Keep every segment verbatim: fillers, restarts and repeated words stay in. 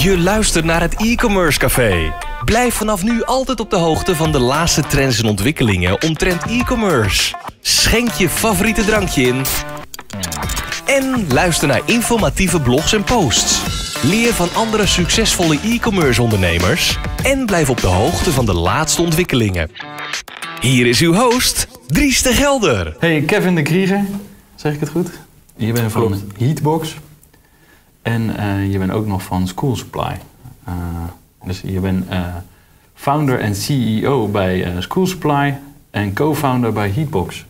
Je luistert naar het e-commerce café. Blijf vanaf nu altijd op de hoogte van de laatste trends en ontwikkelingen omtrent e-commerce. Schenk je favoriete drankje in. En luister naar informatieve blogs en posts. Leer van andere succesvolle e-commerce ondernemers. En blijf op de hoogte van de laatste ontwikkelingen. Hier is uw host, Dries de Gelder. Hey, Kevin de Krieger. Zeg ik het goed? Je bent van Klopt. Heatbox. En uh, je bent ook nog van School Supply. Uh, dus je bent uh, founder en C E O bij uh, School Supply en co-founder bij Heatbox.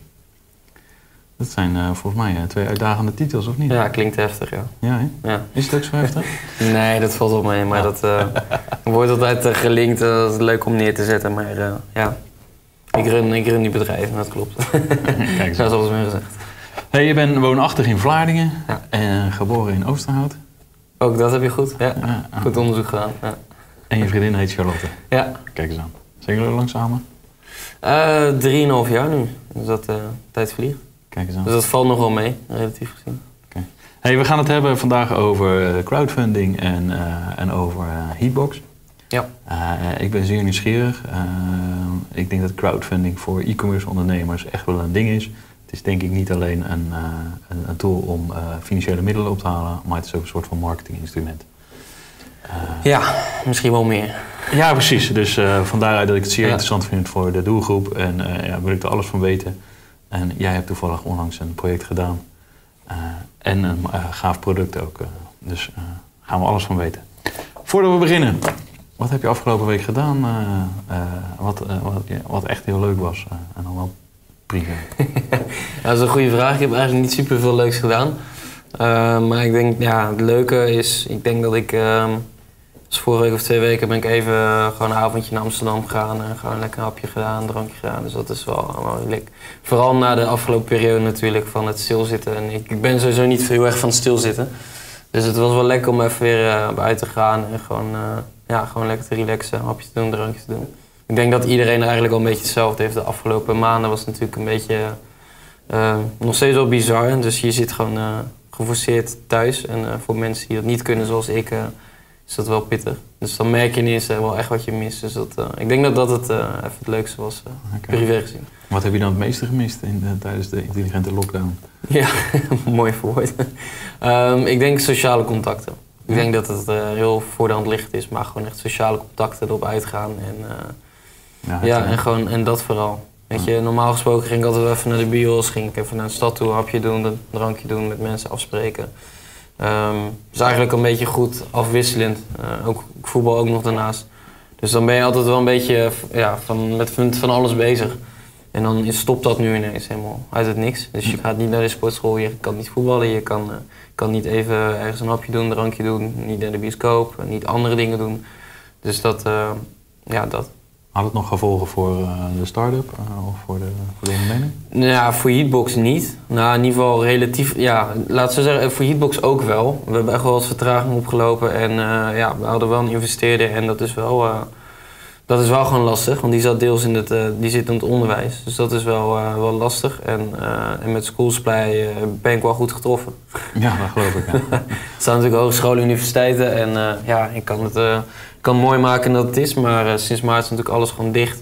Dat zijn uh, volgens mij uh, twee uitdagende titels, of niet? Ja, klinkt heftig, ja. Ja, hè? Ja. Is het ook zo heftig? Nee, dat valt wel mee, maar dat uh, wordt altijd uh, gelinkt. Uh, dat is leuk om neer te zetten, maar uh, ja. Ik run, ik run die bedrijven, dat klopt. Kijk eens. Dat is alles meer gezegd. Hey, je bent woonachtig in Vlaardingen Ja. en geboren in Oosterhout. Ook dat heb je goed, ja. Ja, ah. Goed onderzoek gedaan. Ja. En je vriendin heet Charlotte. Ja. Kijk eens aan. Zijn jullie lang samen? Uh, drieënhalf jaar nu, dus dat uh, tijd vliegt. Kijk eens aan. Dus dat valt nog wel mee, relatief gezien. Okay. Hey, we gaan het hebben vandaag over crowdfunding en, uh, en over uh, Heatbox. Ja. Uh, ik ben zeer nieuwsgierig. Uh, ik denk dat crowdfunding voor e-commerce ondernemers echt wel een ding is. Het is denk ik niet alleen een, uh, een, een tool om uh, financiële middelen op te halen, maar het is ook een soort van marketinginstrument. Uh, Ja, misschien wel meer. ja, precies. Dus uh, vandaar dat ik het zeer Ja. interessant vind voor de doelgroep. En uh, ja, wil ik er alles van weten. En jij hebt toevallig onlangs een project gedaan. Uh, en een uh, gaaf product ook. Uh, dus uh, gaan we alles van weten. Voordat we beginnen. Wat heb je afgelopen week gedaan? Uh, uh, wat, uh, wat, ja, wat echt heel leuk was. Uh, en dan wel privé. Ja, dat is een goede vraag. Ik heb eigenlijk niet super veel leuks gedaan. Uh, maar ik denk, ja, het leuke is, ik denk dat ik, uh, dus vorige week of twee weken ben ik even uh, gewoon een avondje naar Amsterdam gegaan en gewoon lekker een hapje gedaan, een drankje gedaan. Dus dat is wel, wel leuk. Vooral na de afgelopen periode natuurlijk van het stilzitten. En ik, ik ben sowieso niet heel erg van het stilzitten. Dus het was wel lekker om even weer uh, buiten te gaan en gewoon, uh, ja, gewoon lekker te relaxen, een hapje te doen, een drankje te doen. Ik denk dat iedereen eigenlijk al een beetje hetzelfde heeft. De afgelopen maanden was het natuurlijk een beetje uh, nog steeds wel bizar. Dus je zit gewoon uh, geforceerd thuis. En uh, voor mensen die dat niet kunnen zoals ik, uh, is dat wel pittig. Dus dan merk je ineens uh, wel echt wat je mist. Dus dat, uh, ik denk dat dat het uh, even het leukste was, uh, Okay. privé gezien. Wat heb je dan het meeste gemist in de, tijdens de intelligente lockdown? Ja, mooi verwoord. um, ik denk sociale contacten. Ik denk dat het uh, heel voor de hand liggend is, maar gewoon echt sociale contacten erop uitgaan. En, uh, Ja, ja, en, gewoon, en dat vooral. Weet je, normaal gesproken ging ik altijd wel even naar de bios, ging ik even naar de stad toe, een hapje doen, een drankje doen, met mensen afspreken. Um, dus eigenlijk een beetje goed afwisselend. Uh, ook voetbal ook nog daarnaast. Dus dan ben je altijd wel een beetje ja, van, met van alles bezig. En dan stopt dat nu ineens helemaal uit het niks. Dus je gaat niet naar de sportschool, je kan niet voetballen, je kan, uh, kan niet even ergens een hapje doen, een drankje doen, niet naar de bioscoop, niet andere dingen doen. Dus dat, uh, ja, dat. Had het nog gevolgen voor uh, de start-up uh, of voor de, voor de onderneming? Ja, voor Heatbox niet. Nou, in ieder geval relatief, ja, laten we zeggen, voor Heatbox ook wel. We hebben echt wel wat vertraging opgelopen en uh, ja, we hadden wel een investeerder en dat is wel, uh, dat is wel gewoon lastig, want die zat deels in het, uh, die zit in het onderwijs. Dus dat is wel, uh, wel lastig en, uh, en met School Supply uh, ben ik wel goed getroffen. Ja, dat geloof ik. Ja. Er staan natuurlijk hogescholen, universiteiten en uh, ja, ik kan het, uh, kan het mooi maken dat het is, maar uh, sinds maart is natuurlijk alles gewoon dicht.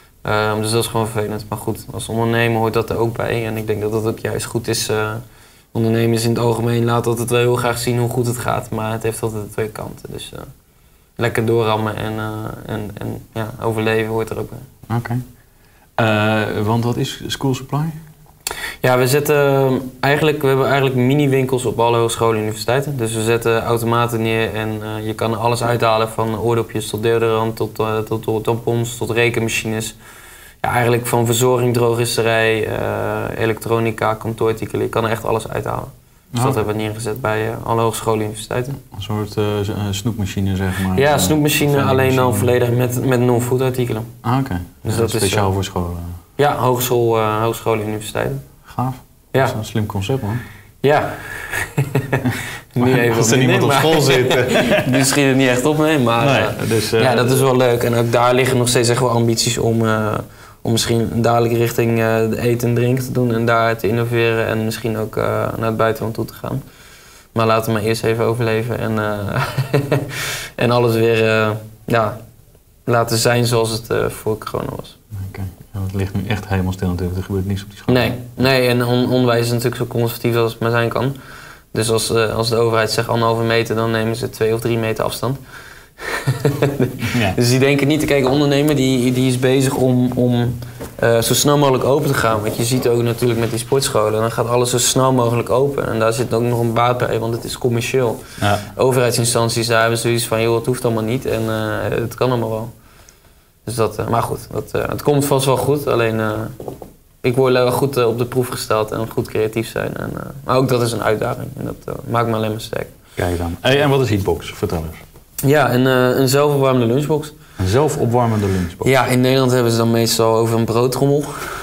Um, dus dat is gewoon vervelend. Maar goed, als ondernemer hoort dat er ook bij. En ik denk dat het ook juist goed is. Uh, ondernemers in het algemeen laten altijd wel heel graag zien hoe goed het gaat. Maar het heeft altijd twee kanten. Dus uh, lekker doorrammen en, uh, en, en ja, overleven hoort er ook bij. Oké. Okay. Uh, want wat is School Supply? Ja, we zetten eigenlijk, we hebben eigenlijk mini-winkels op alle hogescholen en universiteiten. Dus we zetten automaten neer en uh, je kan alles uithalen van oordopjes tot deodorant, tot, uh, tot, tot tampons, tot rekenmachines. Ja, eigenlijk van verzorging, drogisterij, uh, elektronica, kantoorartikelen. Je kan er echt alles uithalen. Dus oh. dat hebben we neergezet bij uh, alle hogescholen en universiteiten. Een soort uh, snoepmachine, zeg maar. Ja, snoepmachine, alleen dan volledig met, met non-food artikelen. Ah, oké. Okay. Dus ja, dat speciaal is, uh, voor scholen. Ja, hogeschool, uh, hogescholen en universiteiten. Gaaf. Ja. Dat is een slim concept, man. Ja. Nu even als er niemand op school zit. Nu schiet het niet echt op, nee. Maar nee, uh, dus, uh, ja, dat is wel leuk. En ook daar liggen nog steeds echt wel ambities om, uh, om misschien dadelijk richting uh, de eten en drinken te doen. En daar te innoveren en misschien ook uh, naar het buitenland toe te gaan. Maar laten we maar eerst even overleven. En, uh, En alles weer uh, ja, laten zijn zoals het uh, voor corona was. Oké, okay. Ja, het ligt nu echt helemaal stil natuurlijk. Er gebeurt niets op die school. Nee, nee en on onderwijs is natuurlijk zo conservatief als het maar zijn kan. Dus als, uh, als de overheid zegt anderhalve meter, dan nemen ze twee of drie meter afstand. Ja. Dus die denken niet te kijken, ondernemer die, die is bezig om, om uh, zo snel mogelijk open te gaan. Want je ziet ook natuurlijk met die sportscholen, dan gaat alles zo snel mogelijk open. En daar zit ook nog een baat bij, want het is commercieel. Ja. Overheidsinstanties daar hebben zoiets van, joh, het hoeft allemaal niet en uh, het kan allemaal wel. Dus dat, uh, maar goed, dat, uh, het komt vast wel goed. Alleen, uh, ik word wel goed uh, op de proef gesteld en goed creatief zijn. En, uh, maar ook dat is een uitdaging en dat uh, maakt me alleen maar sterk. Kijk dan. Hey, en wat is Heatbox? Vertel eens. Ja, een, uh, een zelfopwarmende lunchbox. Een zelfopwarmende lunchbox? Ja, in Nederland hebben ze dan meestal over een broodtrommel.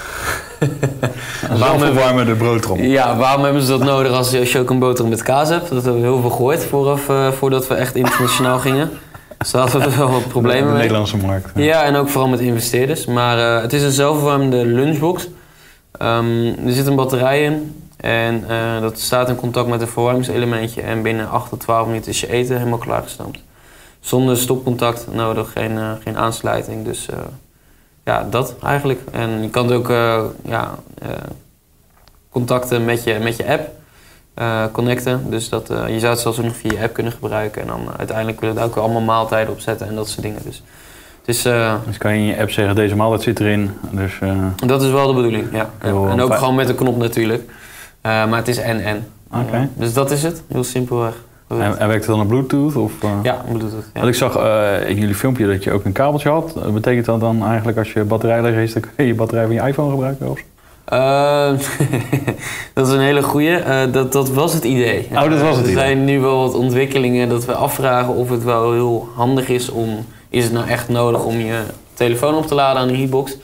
Een zelfopwarmende broodtrommel? Ja, waarom hebben ze dat nodig als je, als je ook een boterham met kaas hebt? Dat hebben we heel veel gehoord vooraf, uh, voordat we echt internationaal gingen. Dus daar hadden we wel wat problemen mee. De Nederlandse markt. Ja. ja, en ook vooral met investeerders. Maar uh, het is een zelfopwarmende lunchbox. Um, er zit een batterij in. En uh, dat staat in contact met een verwarmingselementje. En binnen acht tot twaalf minuten is je eten helemaal klaargestoomd. Zonder stopcontact nodig, geen, uh, geen aansluiting. Dus uh, ja, dat eigenlijk. En je kan het ook uh, ja, uh, contacten met je, met je app uh, connecten. Dus dat, uh, je zou het zelfs ook nog via je app kunnen gebruiken. En dan uh, uiteindelijk willen we er ook allemaal maaltijden op zetten en dat soort dingen. Dus, dus, uh, dus kan je in je app zeggen, deze maaltijd zit erin. Dus, uh, dat is wel de bedoeling, ja. ja. En ook gewoon met een knop natuurlijk. Uh, maar het is en-en. Okay. Uh, dus dat is het, heel simpelweg. En, en werkt het dan op Bluetooth? Of, uh? Ja, Bluetooth. Ja. Want ik zag uh, in jullie filmpje dat je ook een kabeltje had. Uh, betekent dat dan eigenlijk als je batterij leeg is, dan kun je je batterij van je iPhone gebruiken? Of? Uh, dat is een hele goeie. Uh, dat, dat was het idee. Oh, dat was het idee. Er zijn nu wel wat ontwikkelingen dat we afvragen of het wel heel handig is om... Is het nou echt nodig om je telefoon op te laden aan de Heatbox?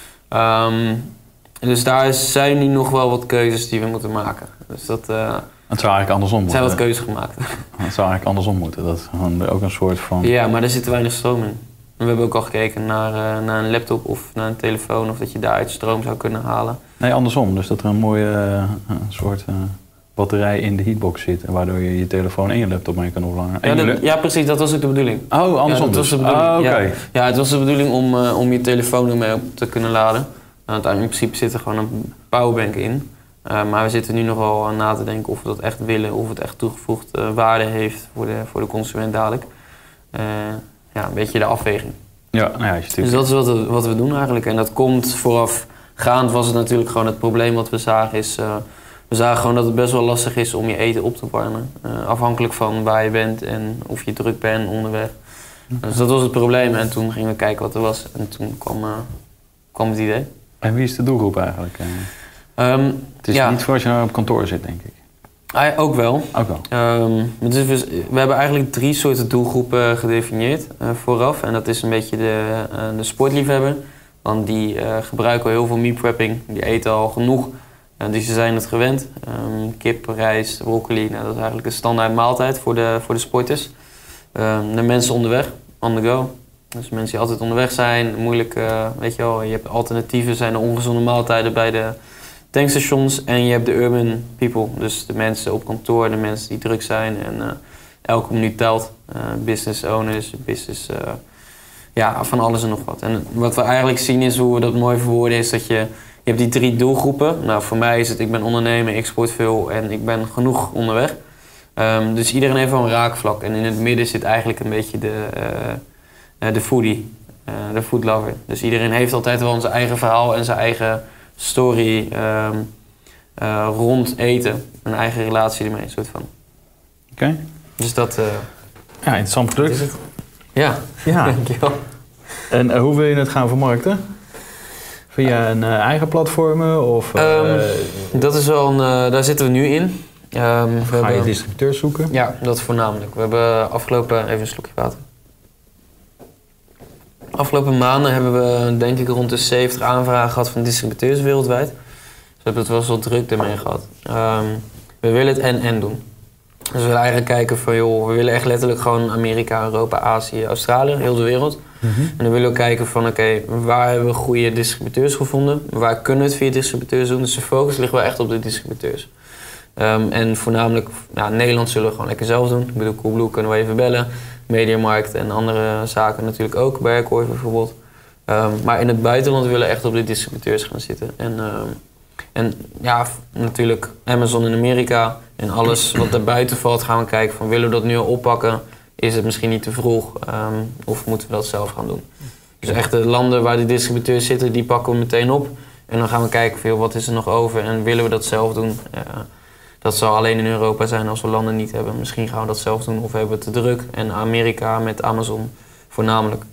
Um, dus daar zijn nu nog wel wat keuzes die we moeten maken. Dus dat... Uh, Het zou eigenlijk andersom moeten. Er zijn wat keuzes gemaakt. Het zou eigenlijk andersom moeten. Dat is gewoon ook een soort van... Ja, maar er zit te weinig stroom in. En we hebben ook al gekeken naar, uh, naar een laptop of naar een telefoon... of dat je daaruit stroom zou kunnen halen. Nee, andersom. Dus dat er een mooie uh, een soort uh, batterij in de Heatbox zit... en waardoor je je telefoon en je laptop mee kan oplangen. Ja, dat, ja, precies. Dat was ook de bedoeling. Oh, andersom ja, dat dus? was de bedoeling. Ah, oké. Okay. Ja. ja, het was de bedoeling om, uh, om je telefoon ermee op te kunnen laden. Nou, in principe zit er gewoon een powerbank in... Uh, maar we zitten nu nog wel aan na te denken of we dat echt willen, of het echt toegevoegde uh, waarde heeft voor de, voor de consument dadelijk. Uh, ja, een beetje de afweging. Ja, nou ja, je dus dat is wat we, wat we doen eigenlijk. En dat komt voorafgaand was het natuurlijk gewoon het probleem wat we zagen is... Uh, we zagen gewoon dat het best wel lastig is om je eten op te warmen. Uh, afhankelijk van waar je bent en of je druk bent onderweg. Okay. Dus dat was het probleem en toen gingen we kijken wat er was. En toen kwam, uh, kwam het idee. En wie is de doelgroep eigenlijk? Um, het is ja. niet voor als je nou op kantoor zit, denk ik. Ah, ook wel. Ook wel. Um, dus we hebben eigenlijk drie soorten doelgroepen gedefinieerd uh, vooraf. En dat is een beetje de, uh, de sportliefhebber. Want die uh, gebruiken al heel veel meal prepping. Die eten al genoeg. Uh, dus ze zijn het gewend. Um, kip, rijst, broccoli. Nou, dat is eigenlijk een standaard maaltijd voor de, voor de sporters. Um, de mensen onderweg, on the go. Dus mensen die altijd onderweg zijn, moeilijk, uh, weet je wel. Je hebt alternatieven, zijn de ongezonde maaltijden bij de tankstations. En je hebt de urban people, dus de mensen op kantoor, de mensen die druk zijn. En uh, elke minuut telt. Uh, business owners, business, uh, ja, van alles en nog wat. En wat we eigenlijk zien is, hoe we dat mooi verwoorden, is dat je, je hebt die drie doelgroepen. Nou, voor mij is het, ik ben ondernemer, ik sport veel en ik ben genoeg onderweg. Um, dus iedereen heeft wel een raakvlak. En in het midden zit eigenlijk een beetje de, uh, de foodie, uh, de foodlover. Dus iedereen heeft altijd wel zijn eigen verhaal en zijn eigen story um, uh, rond eten. Een eigen relatie ermee, soort van. Oké. Okay. Dus dat... Uh, ja, interessant product. Het. Ja, ja. Dankjewel. En uh, hoe wil je het gaan vermarkten? Via een uh, eigen platformen? Of, uh, um, dat is wel een, uh, daar zitten we nu in. Um, we ga hebben, je distributeurs zoeken? Ja, dat voornamelijk. We hebben afgelopen... Even een slokje water. Afgelopen maanden hebben we denk ik rond de zeventig aanvragen gehad van distributeurs wereldwijd. Dus we hebben het wel eens wat druk ermee gehad. Um, we willen het en-en doen. Dus we willen eigenlijk kijken van joh, we willen echt letterlijk gewoon Amerika, Europa, Azië, Australië, heel de wereld. Mm-hmm. En dan willen we kijken van oké, okay, waar hebben we goede distributeurs gevonden? Waar kunnen we het via distributeurs doen? Dus de focus ligt wel echt op de distributeurs. Um, en voornamelijk, nou, Nederland zullen we gewoon lekker zelf doen. Ik bedoel, Coolblue kunnen we even bellen. Mediamarkt en andere zaken natuurlijk ook, Berghoff bijvoorbeeld. Um, maar in het buitenland willen we echt op de distributeurs gaan zitten. En, um, en ja, natuurlijk Amazon in Amerika en alles wat daarbuiten valt gaan we kijken van willen we dat nu al oppakken? Is het misschien niet te vroeg um, of moeten we dat zelf gaan doen? Dus echt de landen waar die distributeurs zitten, die pakken we meteen op. En dan gaan we kijken van, wat is er nog over en willen we dat zelf doen? Uh, dat zal alleen in Europa zijn als we landen niet hebben. Misschien gaan we dat zelf doen of hebben we het te druk. En Amerika met Amazon voornamelijk.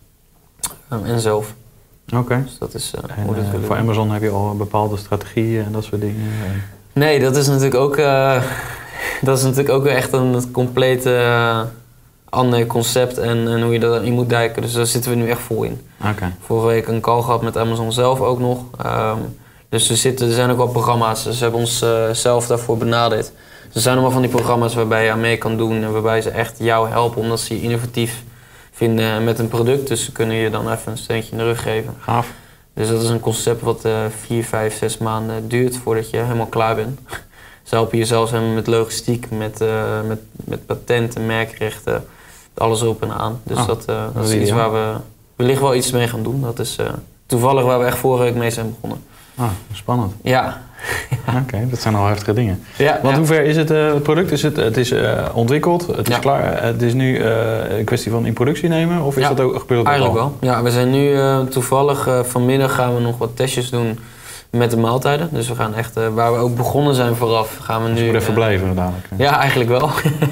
Um, en zelf. Oké. Okay. Dus dat is uh, en, hoe dat uh, voor doen. Amazon heb je al een bepaalde strategieën en dat soort dingen? Nee, dat is natuurlijk ook, uh, dat is natuurlijk ook echt een complete uh, ander concept en, en hoe je erin moet duiken. Dus daar zitten we nu echt vol in. Okay. Vorige week een call gehad met Amazon zelf ook nog. Um, dus er, zitten, er zijn ook wel programma's. Dus ze hebben ons uh, zelf daarvoor benaderd. Dus er zijn allemaal van die programma's waarbij je aan mee kan doen en waarbij ze echt jou helpen omdat ze je innovatief vinden met een product. Dus ze kunnen je dan even een steuntje in de rug geven. Gaaf. Dus dat is een concept wat uh, vier, vijf, zes maanden duurt voordat je helemaal klaar bent. Ze helpen je zelfs met logistiek, met, uh, met, met patenten, merkrechten, alles erop en aan. Dus oh, dat, uh, dat is iets waar we wellicht wel iets mee gaan doen. Dat is uh, toevallig waar we echt vorige week mee zijn begonnen. Ah, spannend. Ja. Oké, okay, dat zijn al heftige dingen. Ja, Want ja. hoe ver is het, uh, het product? Is het, het is uh, ontwikkeld, het is ja. klaar. Het is nu uh, een kwestie van in productie nemen? Of is ja, dat ook gebeurd? Eigenlijk wel. Ja, we zijn nu uh, toevallig uh, vanmiddag gaan we nog wat testjes doen met de maaltijden. Dus we gaan echt, uh, waar we ook begonnen zijn vooraf, gaan we dus nu... je moet even uh, blijven dadelijk. Ja, eigenlijk wel.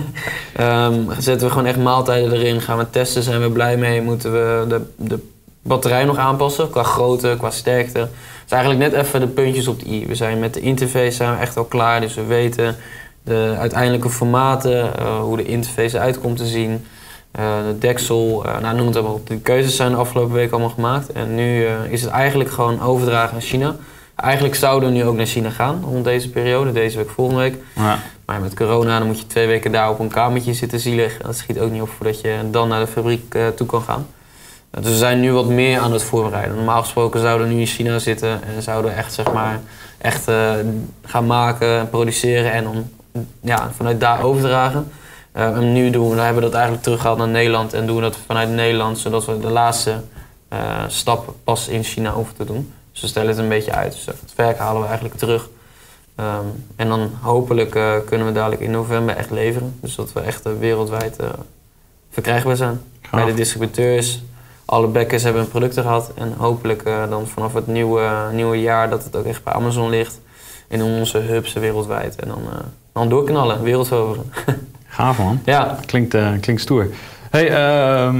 um, zetten we gewoon echt maaltijden erin, gaan we testen, zijn we blij mee. Moeten we de, de batterij nog aanpassen, qua grootte, qua sterkte. Het is eigenlijk net even de puntjes op de i. We zijn met de interface zijn we echt al klaar, dus we weten de uiteindelijke formaten, uh, hoe de interface eruit komt te zien. Uh, de deksel, uh, nou, noem het maar op. Die keuzes zijn de afgelopen week allemaal gemaakt. En nu uh, is het eigenlijk gewoon overdragen naar China. Eigenlijk zouden we nu ook naar China gaan rond deze periode, deze week, volgende week. Ja. Maar met corona dan moet je twee weken daar op een kamertje zitten zielig. Dat schiet ook niet op voordat je dan naar de fabriek uh, toe kan gaan. Uh, dus we zijn nu wat meer aan het voorbereiden. Normaal gesproken zouden we nu in China zitten en zouden we echt, zeg maar, echt uh, gaan maken, produceren en dan ja, vanuit daar overdragen. Uh, en nu doen we, dan hebben we dat eigenlijk teruggehaald naar Nederland en doen we dat vanuit Nederland, zodat we de laatste uh, stap pas in China over te doen. Dus we stellen het een beetje uit. Dus het werk halen we eigenlijk terug. Um, en dan hopelijk uh, kunnen we dadelijk in november echt leveren. Dus dat we echt uh, wereldwijd uh, verkrijgbaar zijn. Gaaf. Bij de distributeurs. Alle backers hebben hun producten gehad. En hopelijk uh, dan vanaf het nieuwe, uh, nieuwe jaar dat het ook echt bij Amazon ligt. En in onze hubs wereldwijd. En dan, uh, dan doorknallen, wereldveroveren. Gaaf man. Ja. Klinkt, uh, klinkt stoer. Hey, uh,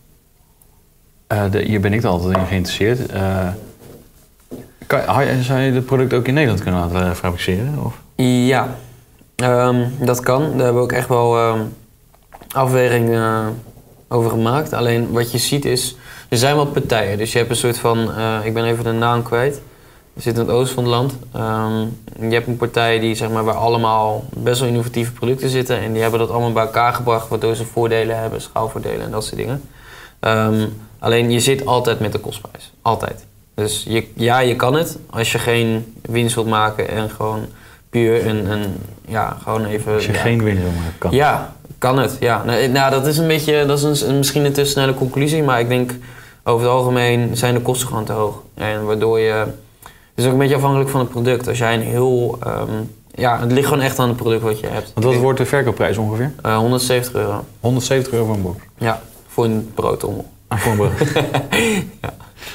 uh, de, hier ben ik er altijd in geïnteresseerd. Uh, kan, zou je het product ook in Nederland kunnen laten fabriceren? Of? Ja, um, dat kan. Daar hebben we ook echt wel um, afweging uh, over gemaakt. Alleen wat je ziet is, er zijn wat partijen. Dus je hebt een soort van, uh, ik ben even de naam kwijt. Je zit in het oosten van het land. Um, je hebt een partij die, zeg maar, waar allemaal best wel innovatieve producten zitten. En die hebben dat allemaal bij elkaar gebracht, waardoor ze voordelen hebben, schaalvoordelen en dat soort dingen. Um, alleen je zit altijd met de kostprijs. Altijd. Dus je, ja, je kan het als je geen winst wilt maken en gewoon puur een, een ja, gewoon even... Als je ja, geen winst wilt maken, kan. Ja, kan het. Ja. Nou, nou, dat is een beetje, dat is een, misschien een te snelle conclusie, maar ik denk over het algemeen zijn de kosten gewoon te hoog. En waardoor je, het is ook een beetje afhankelijk van het product. Als jij een heel, um, ja, het ligt gewoon echt aan het product wat je hebt. Want wat wordt de verkoopprijs ongeveer? Uh, honderdzeventig euro. honderdzeventig euro voor een box? Ja, voor een broodtrommel. Ah, voor een brood. Ja.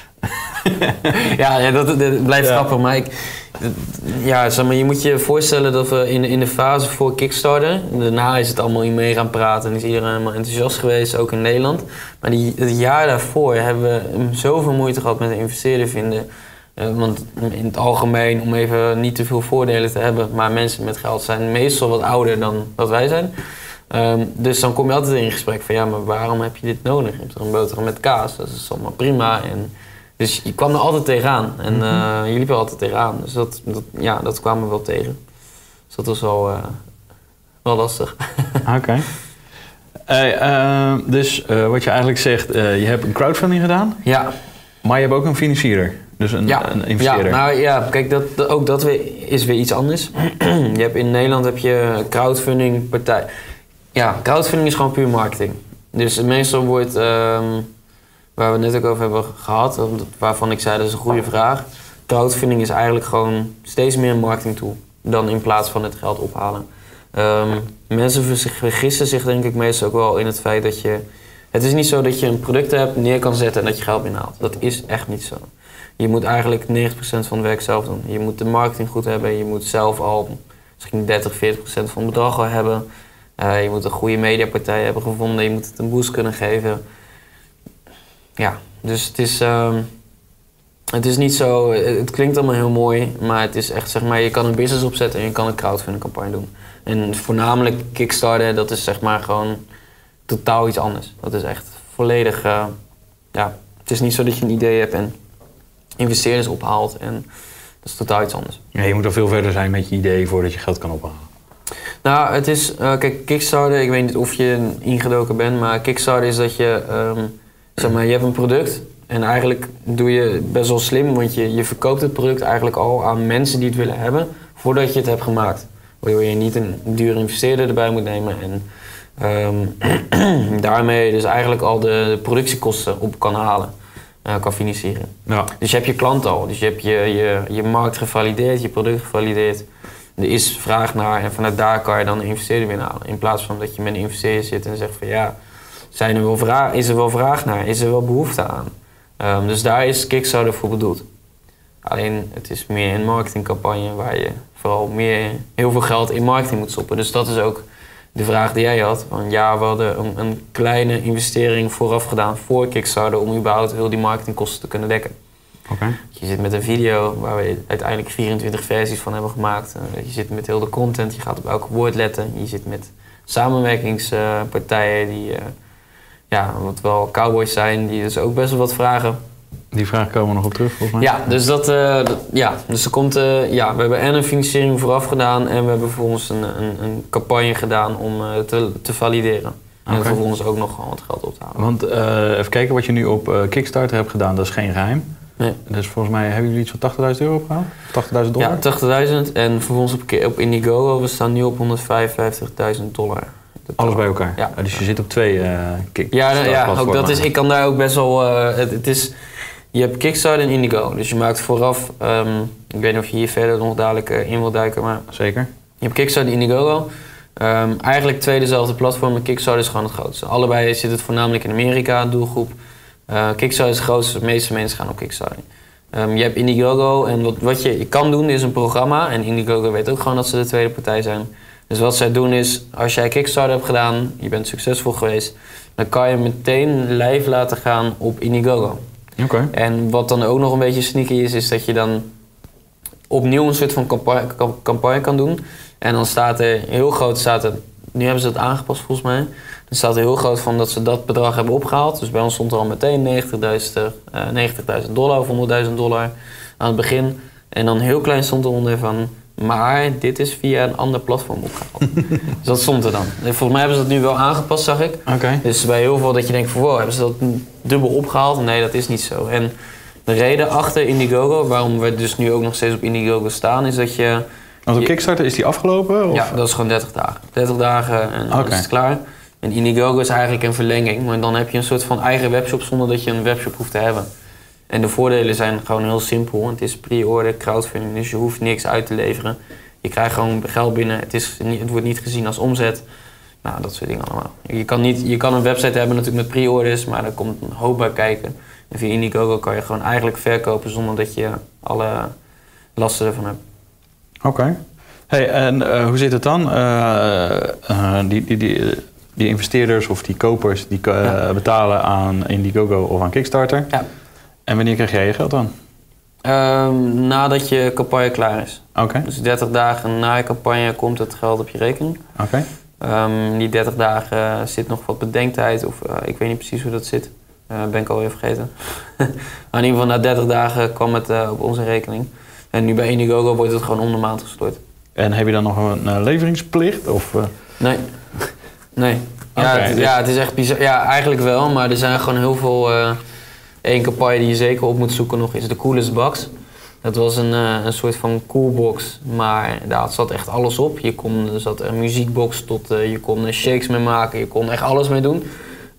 ja, ja, dat, dat blijft ja. grappig, maar ik, ja, zeg maar, je moet je voorstellen dat we in, in de fase voor Kickstarter, daarna is het allemaal in mee gaan praten en is iedereen helemaal enthousiast geweest, ook in Nederland. Maar die, het jaar daarvoor hebben we zoveel moeite gehad met een investeerder vinden. Uh, want in het algemeen, om even niet te veel voordelen te hebben, maar mensen met geld zijn meestal wat ouder dan dat wij zijn. Um, dus dan kom je altijd in gesprek van ja, maar waarom heb je dit nodig? Je hebt er een boterham met kaas, dat is allemaal prima. En dus je kwam er altijd tegenaan en uh, je liep er altijd tegenaan. Dus dat, dat, ja, dat kwamen we wel tegen. Dus dat was wel, uh, wel lastig. Oké. Okay. Hey, uh, dus uh, wat je eigenlijk zegt, uh, je hebt een crowdfunding gedaan. Ja. Maar je hebt ook een financierer, dus een, ja. een investeerder. Ja, nou ja, kijk, dat, dat, ook dat weer, is weer iets anders. je hebt in Nederland heb je crowdfunding partij. Ja, crowdfunding is gewoon puur marketing. Dus meestal wordt, um, waar we het net ook over hebben gehad, waarvan ik zei dat is een goede vraag. Crowdfunding is eigenlijk gewoon steeds meer een marketingtool dan in plaats van het geld ophalen. Um, mensen vergissen zich denk ik meestal ook wel in het feit dat je... Het is niet zo dat je een product hebt, neer kan zetten en dat je geld binnenhaalt. Dat is echt niet zo. Je moet eigenlijk negentig procent van het werk zelf doen. Je moet de marketing goed hebben, je moet zelf al misschien dertig, veertig procent van het bedrag al hebben. Uh, je moet een goede mediapartij hebben gevonden, je moet het een boost kunnen geven. Ja, dus het is, uh, het is niet zo, het klinkt allemaal heel mooi, maar het is echt zeg maar, je kan een business opzetten en je kan een crowdfunding campagne doen. En voornamelijk Kickstarter, dat is zeg maar gewoon totaal iets anders. Dat is echt volledig, uh, ja, het is niet zo dat je een idee hebt en investeerders ophaalt en dat is totaal iets anders. Ja, je moet er veel verder zijn met je idee voordat je geld kan ophalen. Nou, het is, uh, kijk, Kickstarter, ik weet niet of je ingedoken bent, maar Kickstarter is dat je, um, zeg maar, je hebt een product en eigenlijk doe je best wel slim, want je, je verkoopt het product eigenlijk al aan mensen die het willen hebben voordat je het hebt gemaakt. Waardoor je niet een dure investeerder erbij moet nemen en um, daarmee dus eigenlijk al de productiekosten op kan halen, uh, kan financieren. Ja. Dus je hebt je klant al, dus je hebt je, je, je markt gevalideerd, je product gevalideerd. Er is vraag naar en vanuit daar kan je dan een investeerder binnenhalen. In plaats van dat je met een investeerder zit en zegt van ja, zijn er wel vraag, is er wel vraag naar, is er wel behoefte aan? Um, dus daar is Kickstarter voor bedoeld. Alleen het is meer een marketingcampagne waar je vooral meer, heel veel geld in marketing moet stoppen. Dus dat is ook de vraag die jij had. Van ja, we hadden een, een kleine investering vooraf gedaan voor Kickstarter om überhaupt heel die marketingkosten te kunnen dekken. Okay. Je zit met een video waar we uiteindelijk vierentwintig versies van hebben gemaakt. Je zit met heel de content, je gaat op elk woord letten. Je zit met samenwerkingspartijen die uh, ja, wat wel cowboys zijn, die dus ook best wel wat vragen. Die vragen komen nog op terug volgens mij. Ja, dus, dat, uh, dat, ja, dus er komt, uh, ja, we hebben en een financiering vooraf gedaan en we hebben vervolgens een, een, een campagne gedaan om uh, te, te valideren. En okay. vervolgens ook nog gewoon wat geld op te halen. Want uh, even kijken wat je nu op uh, Kickstarter hebt gedaan, dat is geen geheim. Nee. Dus volgens mij hebben jullie iets van tachtigduizend euro opgehaald? tachtigduizend dollar? Ja, tachtigduizend en vervolgens op, op Indiegogo, we staan nu op honderdvijfenvijftigduizend dollar. Alles bij elkaar? Ja. Dus je zit op twee uh, Kickstarter. Ja, ja ook dat is, ik kan daar ook best wel, uh, het, het is, je hebt Kickstarter en Indiegogo, dus je maakt vooraf, um, ik weet niet of je hier verder nog dadelijk uh, in wil duiken, maar... Zeker. Je hebt Kickstarter en Indiegogo. Um, eigenlijk twee dezelfde platformen, Kickstarter is gewoon het grootste. Allebei zit het voornamelijk in Amerika, doelgroep. Uh, Kickstarter is het grootste, de meeste mensen gaan op Kickstarter. Um, je hebt Indiegogo en wat, wat je, je kan doen is een programma. En Indiegogo weet ook gewoon dat ze de tweede partij zijn. Dus wat zij doen is, als jij Kickstarter hebt gedaan, je bent succesvol geweest, dan kan je meteen live laten gaan op Indiegogo. Okay. En wat dan ook nog een beetje sneaky is, is dat je dan opnieuw een soort van campagne, campagne kan doen. En dan staat er heel groot, staat er, nu hebben ze het aangepast volgens mij. Dan staat er heel groot van dat ze dat bedrag hebben opgehaald. Dus bij ons stond er al meteen negentigduizend dollar of honderdduizend dollar aan het begin. En dan heel klein stond eronder van, maar dit is via een ander platform opgehaald. Dus dat stond er dan. En volgens mij hebben ze dat nu wel aangepast, zag ik. Okay. Dus bij heel veel dat je denkt van, wow, hebben ze dat dubbel opgehaald? Nee, dat is niet zo. En de reden achter Indiegogo, waarom we dus nu ook nog steeds op Indiegogo staan, is dat je... Want op Kickstarter is die afgelopen? Of? Ja, dat is gewoon dertig dagen. dertig dagen en dan okay. is het klaar. En Indiegogo is eigenlijk een verlenging, maar dan heb je een soort van eigen webshop zonder dat je een webshop hoeft te hebben. En de voordelen zijn gewoon heel simpel. Het is pre-order, crowdfunding, dus je hoeft niks uit te leveren. Je krijgt gewoon geld binnen, het, is, het wordt niet gezien als omzet. Nou, dat soort dingen allemaal. Je kan, niet, je kan een website hebben natuurlijk met pre-orders, maar daar komt een hoop bij kijken. En via Indiegogo kan je gewoon eigenlijk verkopen zonder dat je alle lasten ervan hebt. Oké. Okay. Hey, en uh, hoe zit het dan? Uh, uh, die, die, die, die investeerders of die kopers die uh, ja. betalen aan Indiegogo of aan Kickstarter. Ja. En wanneer krijg jij je geld dan? Um, nadat je campagne klaar is. Oké. Okay. Dus dertig dagen na je campagne komt het geld op je rekening. Oké. Okay. Um, die dertig dagen zit nog wat bedenktijd of uh, ik weet niet precies hoe dat zit. Uh, ben ik alweer vergeten. Maar in ieder geval na dertig dagen kwam het uh, op onze rekening. En nu bij Indiegogo wordt het gewoon om de maand gestort. En heb je dan nog een uh, leveringsplicht? Of, uh... Nee. Nee. Ja, okay, het, dus... ja, het is echt bizar. Ja, eigenlijk wel, maar er zijn gewoon heel veel... Uh, Eén campagne die je zeker op moet zoeken nog is de Coolest Box. Dat was een, uh, een soort van coolbox, maar daar zat echt alles op. Je kon, er zat een muziekbox tot, uh, je kon shakes mee maken, je kon echt alles mee doen.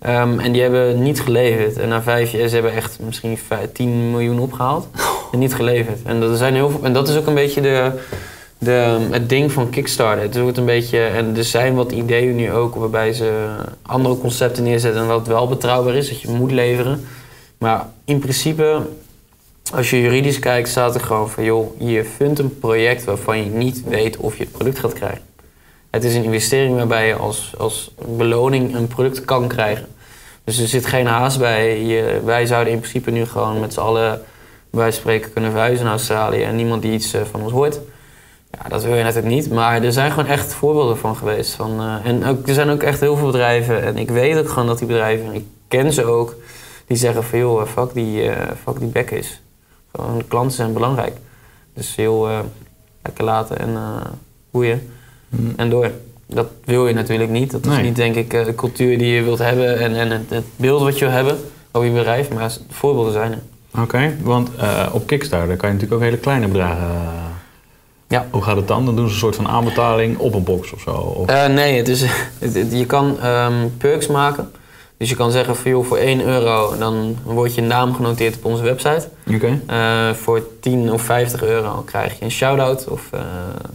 Um, en die hebben niet geleverd. En na vijf jaar, ze hebben echt misschien tien miljoen opgehaald en niet geleverd. En dat, zijn heel veel, en dat is ook een beetje de, de, het ding van Kickstarter. Het wordt een beetje, en er zijn wat ideeën nu ook waarbij ze andere concepten neerzetten en dat wel betrouwbaar is, dat je moet leveren. Maar in principe, als je juridisch kijkt, staat er gewoon van joh, je fundt een project waarvan je niet weet of je het product gaat krijgen. Het is een investering waarbij je als, als beloning een product kan krijgen. Dus er zit geen haast bij. Je, wij zouden in principe nu gewoon met z'n allen bij spreken kunnen verhuizen naar Australië en niemand die iets uh, van ons hoort. Ja, dat wil je natuurlijk niet, maar er zijn gewoon echt voorbeelden van geweest. Van, uh, en ook, er zijn ook echt heel veel bedrijven en ik weet ook gewoon dat die bedrijven, ik ken ze ook, die zeggen van joh, fuck die, uh, fuck die backcase. Gewoon, de klanten zijn belangrijk. Dus heel uh, lekker laten en uh, boeien. En door. Dat wil je natuurlijk niet. Dat is nee. niet, denk ik, de cultuur die je wilt hebben en, en het, het beeld wat je wil hebben over je bedrijf. Maar de voorbeelden zijn er. Oké, okay, want uh, op Kickstarter kan je natuurlijk ook hele kleine bedragen... Uh, ja. Hoe gaat het dan? Dan doen ze een soort van aanbetaling op een box of zo? Of? Uh, nee, het is, het, het, je kan um, perks maken. Dus je kan zeggen van joh, voor één euro dan wordt je naam genoteerd op onze website. Okay. Uh, voor tien of vijftig euro krijg je een shout-out of... Uh,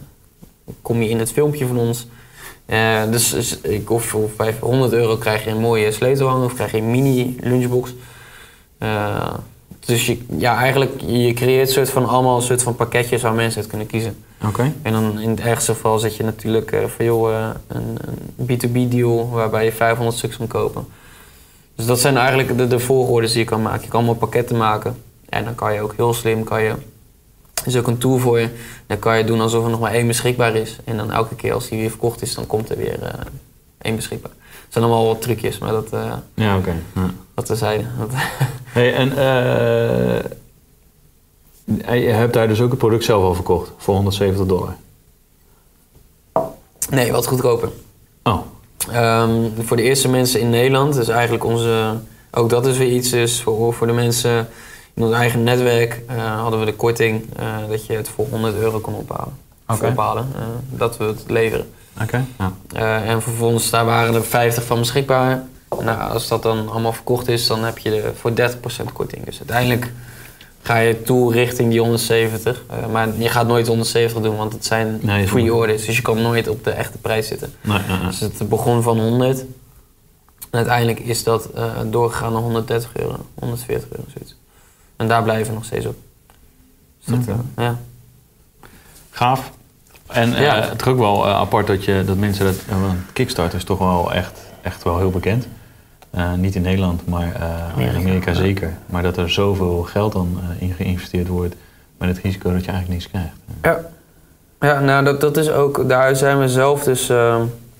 kom je in het filmpje van ons. Uh, dus, dus of voor vijfhonderd euro krijg je een mooie sleutelhanger of krijg je een mini lunchbox. Uh, dus je, ja, eigenlijk, je creëert een soort van allemaal een soort van pakketjes waar mensen uit kunnen kiezen. Okay. En dan in het ergste geval zet je natuurlijk uh, van joh, uh, een, een B twee B deal waarbij je vijfhonderd stuks kan kopen. Dus dat zijn eigenlijk de, de volgordes die je kan maken. Je kan allemaal pakketten maken. En dan kan je ook heel slim, kan je... Er is ook een tool voor je. Dan kan je doen alsof er nog maar één beschikbaar is. En dan elke keer als die weer verkocht is, dan komt er weer uh, één beschikbaar. Het zijn allemaal wat trucjes, maar dat... Uh, ja, oké. Okay. Ja. Dat terzijde. Hey, en uh, je hebt daar dus ook het product zelf al verkocht voor honderdzeventig dollar? Nee, wat goedkoper. Oh. Um, voor de eerste mensen in Nederland, dus eigenlijk onze... Ook dat is weer iets, dus voor, voor de mensen... In ons eigen netwerk uh, hadden we de korting uh, dat je het voor honderd euro kon ophalen. Okay. ophalen uh, dat we het leveren. Okay. Ja. Uh, en vervolgens daar waren er vijftig van beschikbaar. Nou, als dat dan allemaal verkocht is, dan heb je er voor dertig procent korting. Dus uiteindelijk ga je toe richting die honderdzeventig. Uh, maar je gaat nooit honderdzeventig doen, want het zijn nee, free orders. Dus je kan nooit op de echte prijs zitten. Nee, nee, nee. Dus het begon van honderd. En uiteindelijk is dat uh, doorgegaan naar honderddertig euro, honderdveertig euro, zoiets. En daar blijven we nog steeds op. Dus dat, okay. uh, ja. Gaaf. En uh, ja. het is ook wel uh, apart dat, je, dat mensen dat... Uh, Kickstarter is toch wel echt, echt wel heel bekend. Uh, niet in Nederland, maar uh, Amerika. in Amerika zeker. Maar dat er zoveel geld dan uh, in geïnvesteerd wordt... met het risico dat je eigenlijk niks krijgt. Ja, ja nou dat, dat is ook... Daar zijn we zelf dus... Uh,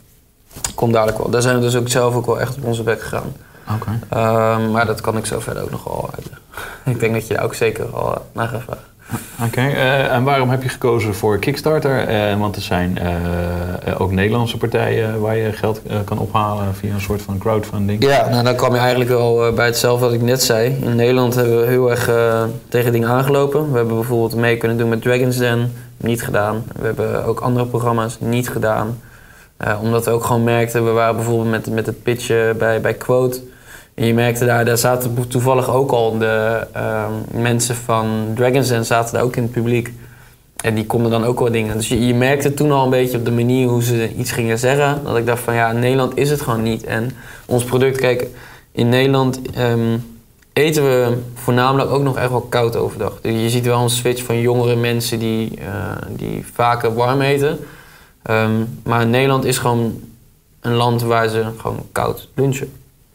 komt dadelijk wel. Daar zijn we dus ook zelf ook wel echt op onze bek gegaan. Oké. Okay. Uh, maar dat kan ik zo verder ook nog wel uit. Ik denk dat je daar ook zeker al naar gaat vragen. Oké, okay. uh, en waarom heb je gekozen voor Kickstarter? Uh, want er zijn uh, ook Nederlandse partijen waar je geld uh, kan ophalen via een soort van crowdfunding. Ja, nou dan kwam je eigenlijk wel uh, bij hetzelfde wat ik net zei. In Nederland hebben we heel erg uh, tegen dingen aangelopen. We hebben bijvoorbeeld mee kunnen doen met Dragon's Den, niet gedaan. We hebben ook andere programma's niet gedaan. Uh, omdat we ook gewoon merkten, we waren bijvoorbeeld met, met het pitchen bij, bij Quote. En je merkte daar, daar zaten toevallig ook al de uh, mensen van Dragon's Den zaten daar ook in het publiek. En die konden dan ook wel dingen. Dus je, je merkte toen al een beetje op de manier hoe ze iets gingen zeggen. Dat ik dacht van ja, in Nederland is het gewoon niet. En ons product, kijk, in Nederland um, eten we voornamelijk ook nog echt wel koud overdag. Dus je ziet wel een switch van jongere mensen die, uh, die vaker warm eten. Um, maar Nederland is gewoon een land waar ze gewoon koud lunchen.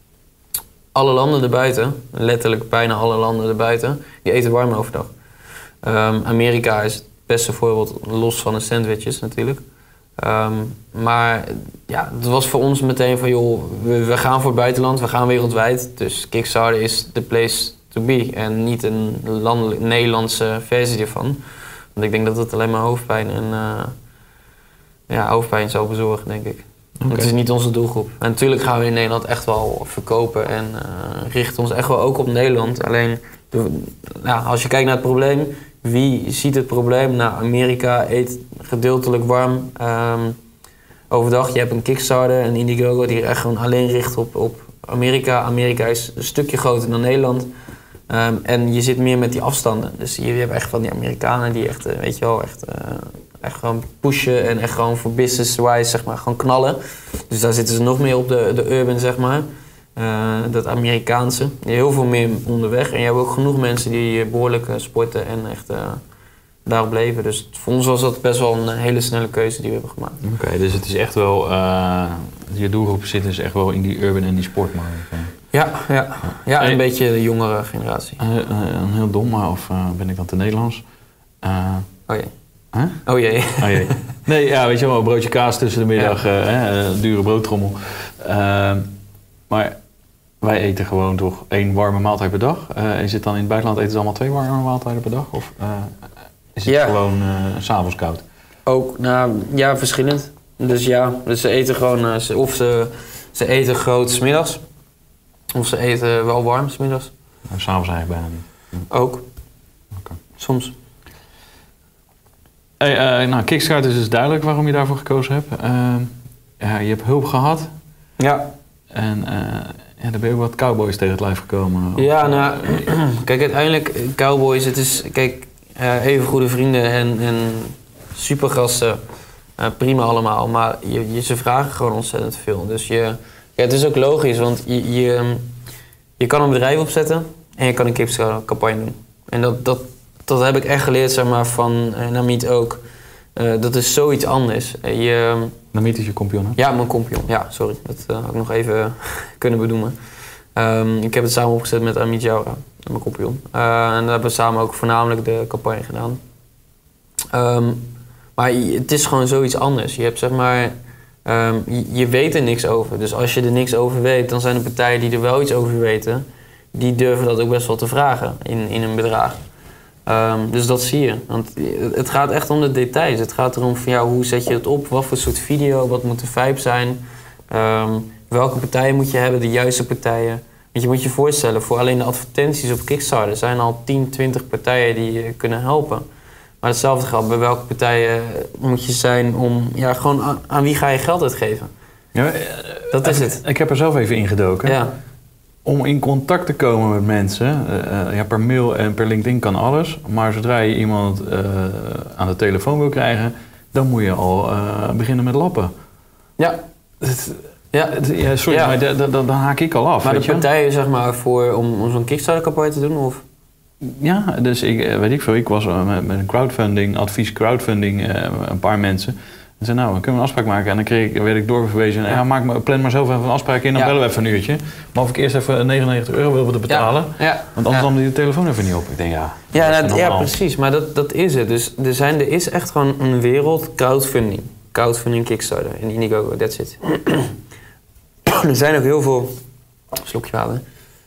Alle landen erbuiten, letterlijk bijna alle landen erbuiten, die eten warm overdag. Um, Amerika is het beste voorbeeld, los van de sandwiches natuurlijk. Um, maar ja, het was voor ons meteen van joh, we, we gaan voor het buitenland, we gaan wereldwijd. Dus Kickstarter is the place to be en niet een landelijk, Nederlandse versie ervan. Want ik denk dat het alleen maar hoofdpijn en uh, ja, hoofdpijn zou bezorgen, denk ik. Okay. Het is niet onze doelgroep. En natuurlijk gaan we in Nederland echt wel verkopen en uh, richten ons echt wel ook op Nederland. Alleen, de, nou, als je kijkt naar het probleem, wie ziet het probleem? Nou, Amerika eet gedeeltelijk warm um, overdag. Je hebt een Kickstarter, een Indiegogo die er echt gewoon alleen richt op, op Amerika. Amerika is een stukje groter dan Nederland. Um, en je zit meer met die afstanden. Dus je, je hebt echt van die Amerikanen die echt, uh, weet je wel, echt, uh, echt gewoon pushen en echt gewoon voor business-wise, zeg maar, gewoon knallen. Dus daar zitten ze nog meer op de, de urban, zeg maar. Uh, dat Amerikaanse. Heel veel meer onderweg. En je hebt ook genoeg mensen die behoorlijk uh, sporten en echt uh, daarop leven. Dus voor ons was dat best wel een hele snelle keuze die we hebben gemaakt. Oké, okay, dus het is echt wel, uh, je doelgroep zit dus echt wel in die urban en die sportmarkt. Ja, ja. ja en een beetje de jongere generatie. Uh, uh, een heel dom, maar of uh, ben ik dan te Nederlands? Uh, oh jee. Huh? Oh jee. Oh jee. Nee, ja, weet je wel, een broodje kaas tussen de middag, ja. uh, uh, dure broodtrommel. Uh, maar wij eten gewoon toch één warme maaltijd per dag. Uh, is het dan in het buitenland eten ze allemaal twee warme maaltijden per dag? Of uh, is het ja. gewoon uh, 's avonds koud? Ook, nou ja, verschillend. Dus ja, dus ze eten gewoon, uh, ze, of ze, ze eten groot 's middags. Of ze eten wel warm 's middags. Nou, 's avonds eigenlijk bijna niet. Ja. Ook. Okay. Soms. Hey, uh, nou, Kickstart is dus duidelijk waarom je daarvoor gekozen hebt. Uh, ja, je hebt hulp gehad. Ja. En uh, ja, daar ben je ook wat cowboys tegen het lijf gekomen. Ja, nou, kijk, uiteindelijk, cowboys, het is, kijk, uh, even goede vrienden en, en supergasten. Uh, prima allemaal, maar je, je, ze vragen gewoon ontzettend veel. Dus je, ja, het is ook logisch, want je, je, je kan een bedrijf opzetten en je kan een Kickstart-campagne doen. En dat, dat, dat heb ik echt geleerd, zeg maar, van uh, Namit ook. Uh, dat is zoiets anders. Uh, je, Namit is je compagnon, hè? Ja, mijn compagnon. Ja, sorry. Dat uh, had ik nog even kunnen benoemen. Um, ik heb het samen opgezet met Amit Jaura, mijn compagnon. Uh, en daar hebben we samen ook voornamelijk de campagne gedaan. Um, maar het is gewoon zoiets anders. Je hebt, zeg maar, um, je, je weet er niks over. Dus als je er niks over weet, dan zijn er partijen die er wel iets over weten. Die durven dat ook best wel te vragen in, in een bedrag. Um, dus dat zie je. Want het gaat echt om de details. Het gaat erom van, ja, hoe zet je het op? Wat voor soort video? Wat moet de vibe zijn? Um, welke partijen moet je hebben? De juiste partijen. Want je moet je voorstellen, voor alleen de advertenties op Kickstarter zijn al tien, twintig partijen die je kunnen helpen. Maar hetzelfde geldt bij welke partijen moet je zijn om, ja, gewoon aan, aan wie ga je geld uitgeven? Ja, dat is het. Ik heb er zelf even ingedoken. Ja. Om in contact te komen met mensen, uh, ja, per mail en per LinkedIn kan alles. Maar zodra je iemand uh, aan de telefoon wil krijgen, dan moet je al uh, beginnen met lappen. Ja. Het, ja. Het, ja, sorry, ja. maar da, da, da, dan haak ik al af. Maar weet de je? partijen, zeg maar, voor, om, om zo'n Kickstarter-campagne te doen? Of? Ja, dus ik weet ik veel. Ik was met, met een crowdfunding, advies crowdfunding, uh, een paar mensen. En zei, nou, dan kunnen we een afspraak maken. En dan kreeg ik, werd ik doorverwezen. Ja. Ja, maak maar, plan maar zelf even een afspraak in, dan ja. bellen we even een uurtje. Maar of ik eerst even negenennegentig euro wil betalen. Ja. Ja. Want anders nam ja. die de telefoon even niet op. Ik denk, ja, ja, dat, ja precies. Maar dat, dat is het. Dus er, zijn, er is echt gewoon een wereld crowdfunding. Crowdfunding, Kickstarter en Indiegogo, that's it. Er zijn ook heel veel... Slokje water.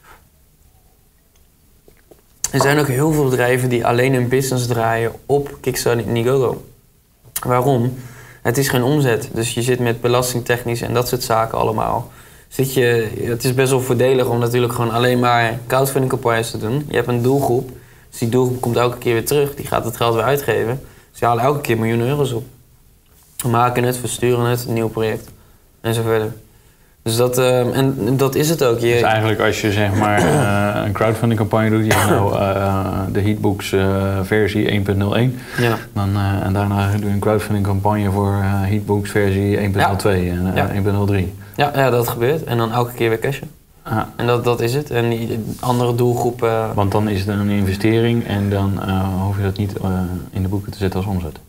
Er zijn ook heel veel bedrijven die alleen hun business draaien op Kickstarter en Indiegogo. Waarom? Het is geen omzet, dus je zit met belastingtechnisch en dat soort zaken allemaal. Zit je, het is best wel voordelig om natuurlijk gewoon alleen maar crowdfunding campagnes te doen. Je hebt een doelgroep, dus die doelgroep komt elke keer weer terug. Die gaat het geld weer uitgeven. Dus je halen elke keer miljoenen euro's op. We maken het, versturen het, een nieuw project en zo verder. Dus dat, uh, en dat is het ook. Je... Dus eigenlijk als je, zeg maar, uh, een crowdfunding campagne doet, je hebt nou uh, de Heatbooks uh, versie één punt nul één. Ja. Dan, uh, en daarna doe je een crowdfunding campagne voor uh, Heatbooks versie één punt nul twee ja. en uh, ja. één punt nul drie. Ja, ja, dat gebeurt. En dan elke keer weer cashen. Ah. En dat, dat is het. En die andere doelgroepen... Uh... Want dan is het een investering en dan uh, hoef je dat niet uh, in de boeken te zetten als omzet.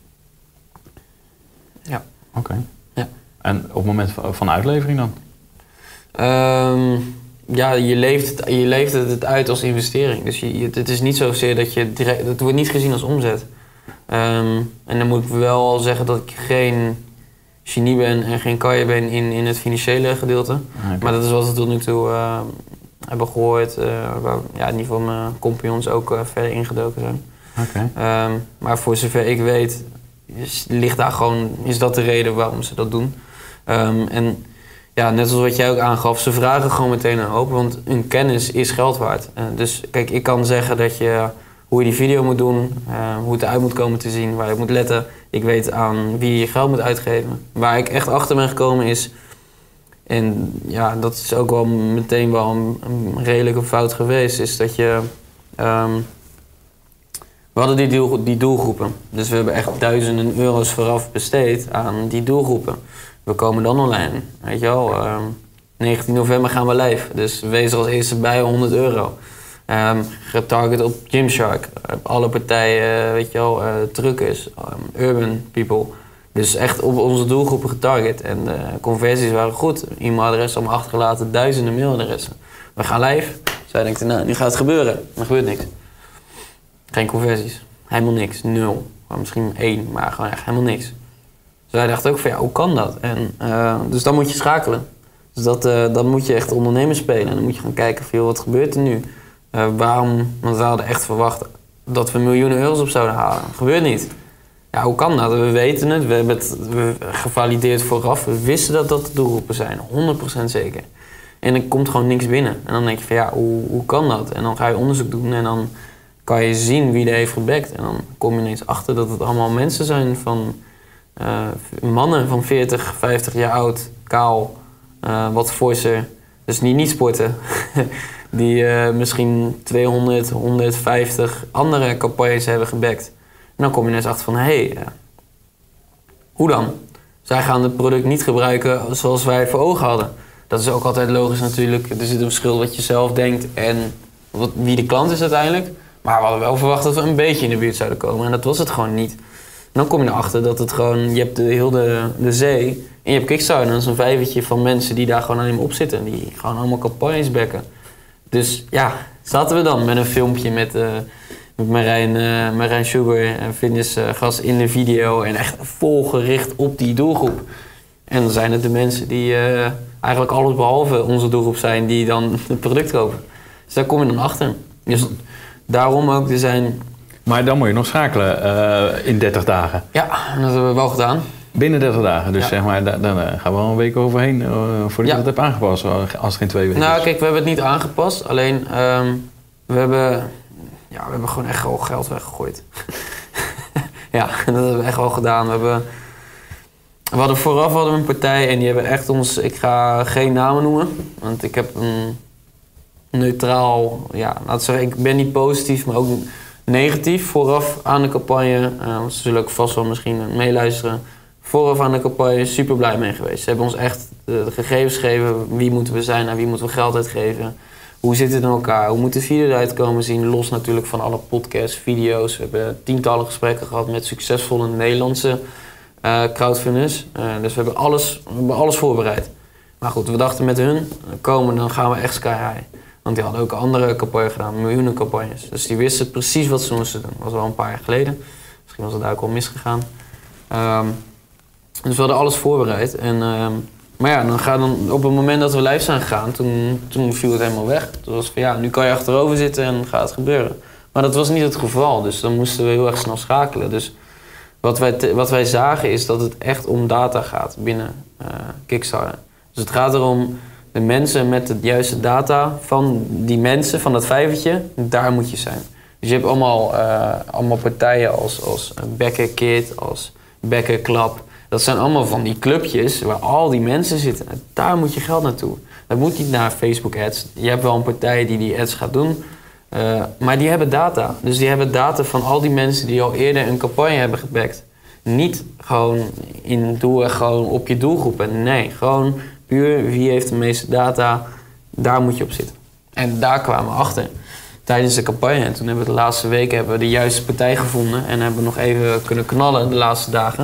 Ja. Oké. Okay. Ja. En op het moment van uitlevering dan? Um, ja, je leeft, het, je leeft het uit als investering. Dus je, het is niet zozeer dat je direct... Het wordt niet gezien als omzet. Um, en dan moet ik wel al zeggen dat ik geen genie ben en geen kanje ben in, in het financiële gedeelte. Okay. Maar dat is wat we tot nu toe uh, hebben gehoord. Uh, waar ja, in ieder geval mijn compagnons ook uh, verder ingedoken zijn. Okay. Um, maar voor zover ik weet, is, ligt daar gewoon, is dat de reden waarom ze dat doen. Um, en ja, net zoals wat jij ook aangaf, ze vragen gewoon meteen een hoop, want hun kennis is geld waard. Uh, dus kijk, ik kan zeggen dat je, hoe je die video moet doen, uh, hoe het eruit moet komen te zien, waar je moet letten. Ik weet aan wie je je geld moet uitgeven. Waar ik echt achter ben gekomen is, En ja, dat is ook wel meteen wel een, een redelijke fout geweest. Is dat je... Um, we hadden die, doel, die doelgroepen. Dus we hebben echt duizenden euro's vooraf besteed aan die doelgroepen. We komen dan online. Weet je wel, um, negentien november gaan we live. Dus wees er als eerste bij honderd euro. Um, getarget op Gymshark. Uh, alle partijen, uh, weet je wel, uh, truckers, um, urban people. Dus echt op onze doelgroepen getarget. En de conversies waren goed. E-mailadressen allemaal achtergelaten, duizenden mailadressen. We gaan live. Zij denkt, nou, nu gaat het gebeuren. Er gebeurt niks. Geen conversies. Helemaal niks. Nul. Misschien één, maar gewoon echt helemaal niks. Dus wij dachten ook van, ja, hoe kan dat? En, uh, dus dan moet je schakelen. Dus dat, uh, dan moet je echt ondernemer spelen. En dan moet je gaan kijken van, wat gebeurt er nu? Uh, waarom? Want we hadden echt verwacht dat we miljoenen euro's op zouden halen. Dat gebeurt niet. Ja, hoe kan dat? We weten het. We hebben het we gevalideerd vooraf. We wisten dat dat de doelgroepen zijn. honderd procent zeker. En er komt gewoon niks binnen. En dan denk je van, ja, hoe, hoe kan dat? En dan ga je onderzoek doen en dan kan je zien wie er heeft gebackt. En dan kom je ineens achter dat het allemaal mensen zijn van... Uh, mannen van veertig, vijftig jaar oud, kaal, uh, wat forser. Dus die niet sporten. die uh, misschien tweehonderd, honderdvijftig andere campagnes hebben gebackt. En dan kom je ineens achter van, hé, hey, uh, hoe dan? Zij gaan het product niet gebruiken zoals wij voor ogen hadden. Dat is ook altijd logisch natuurlijk. Er zit een verschil wat je zelf denkt en wat, wie de klant is uiteindelijk. Maar we hadden wel verwacht dat we een beetje in de buurt zouden komen. En dat was het gewoon niet. En dan kom je erachter dat het gewoon... Je hebt de, heel de, de zee en je hebt Kickstarter. En dat is een vijvertje van mensen die daar gewoon alleen maar op zitten. Die gewoon allemaal campagnes backen. Dus ja, zaten we dan met een filmpje met, uh, met Marijn, uh, Marijn Sugar, een fitnessgast in de video. En echt vol gericht op die doelgroep. En dan zijn het de mensen die uh, eigenlijk alles behalve onze doelgroep zijn, die dan het product kopen. Dus daar kom je dan achter. Dus daarom ook, er zijn... Maar dan moet je nog schakelen uh, in dertig dagen. Ja, dat hebben we wel gedaan. Binnen dertig dagen, dus ja. zeg maar, dan uh, gaan we wel een week overheen uh, voordat ja. je dat hebt aangepast, als het geen twee weken nou, is. Kijk, we hebben het niet aangepast, alleen um, we, hebben, ja, we hebben gewoon echt al geld weggegooid. ja, dat hebben we echt wel gedaan. We, hebben, we hadden vooraf hadden we een partij en die hebben echt ons, ik ga geen namen noemen, want ik heb een neutraal, ja, laat zeggen, ik ben niet positief, maar ook negatief vooraf aan de campagne. Uh, ze zullen ook vast wel misschien meeluisteren. Vooraf aan de campagne super blij mee geweest. Ze hebben ons echt de gegevens gegeven. Wie moeten we zijn, naar wie moeten we geld uitgeven. Hoe zit het in elkaar? Hoe moet de video eruit komen zien? Los natuurlijk van alle podcasts, video's. We hebben tientallen gesprekken gehad met succesvolle Nederlandse uh, crowdfunders. Uh, dus we hebben, alles, we hebben alles voorbereid. Maar goed, we dachten met hun komen, dan gaan we echt sky high. Want die hadden ook andere campagnes gedaan, miljoenen campagnes. Dus die wisten precies wat ze moesten doen. Dat was wel een paar jaar geleden. Misschien was het daar ook al misgegaan. Um, dus we hadden alles voorbereid. En, um, maar ja, dan gaat dan, op het moment dat we live zijn gegaan, toen, toen viel het helemaal weg. Toen was het van ja, nu kan je achterover zitten en gaat het gebeuren. Maar dat was niet het geval, dus dan moesten we heel erg snel schakelen. Dus wat wij, te, wat wij zagen is dat het echt om data gaat binnen uh, Kickstarter. Dus het gaat erom... De mensen met de juiste data van die mensen, van dat vijvertje, daar moet je zijn. Dus je hebt allemaal, uh, allemaal partijen als, als Becker Kid, als Becker Club. Dat zijn allemaal van die clubjes waar al die mensen zitten. Daar moet je geld naartoe. Dat moet niet naar Facebook ads. Je hebt wel een partij die die ads gaat doen. Uh, maar die hebben data. Dus die hebben data van al die mensen die al eerder een campagne hebben gebackt. Niet gewoon in doel, gewoon op je doelgroepen. Nee, gewoon... Puur wie heeft de meeste data, daar moet je op zitten. En daar kwamen we achter tijdens de campagne. En toen hebben we de laatste weken hebben we de juiste partij gevonden. En hebben we nog even kunnen knallen de laatste dagen.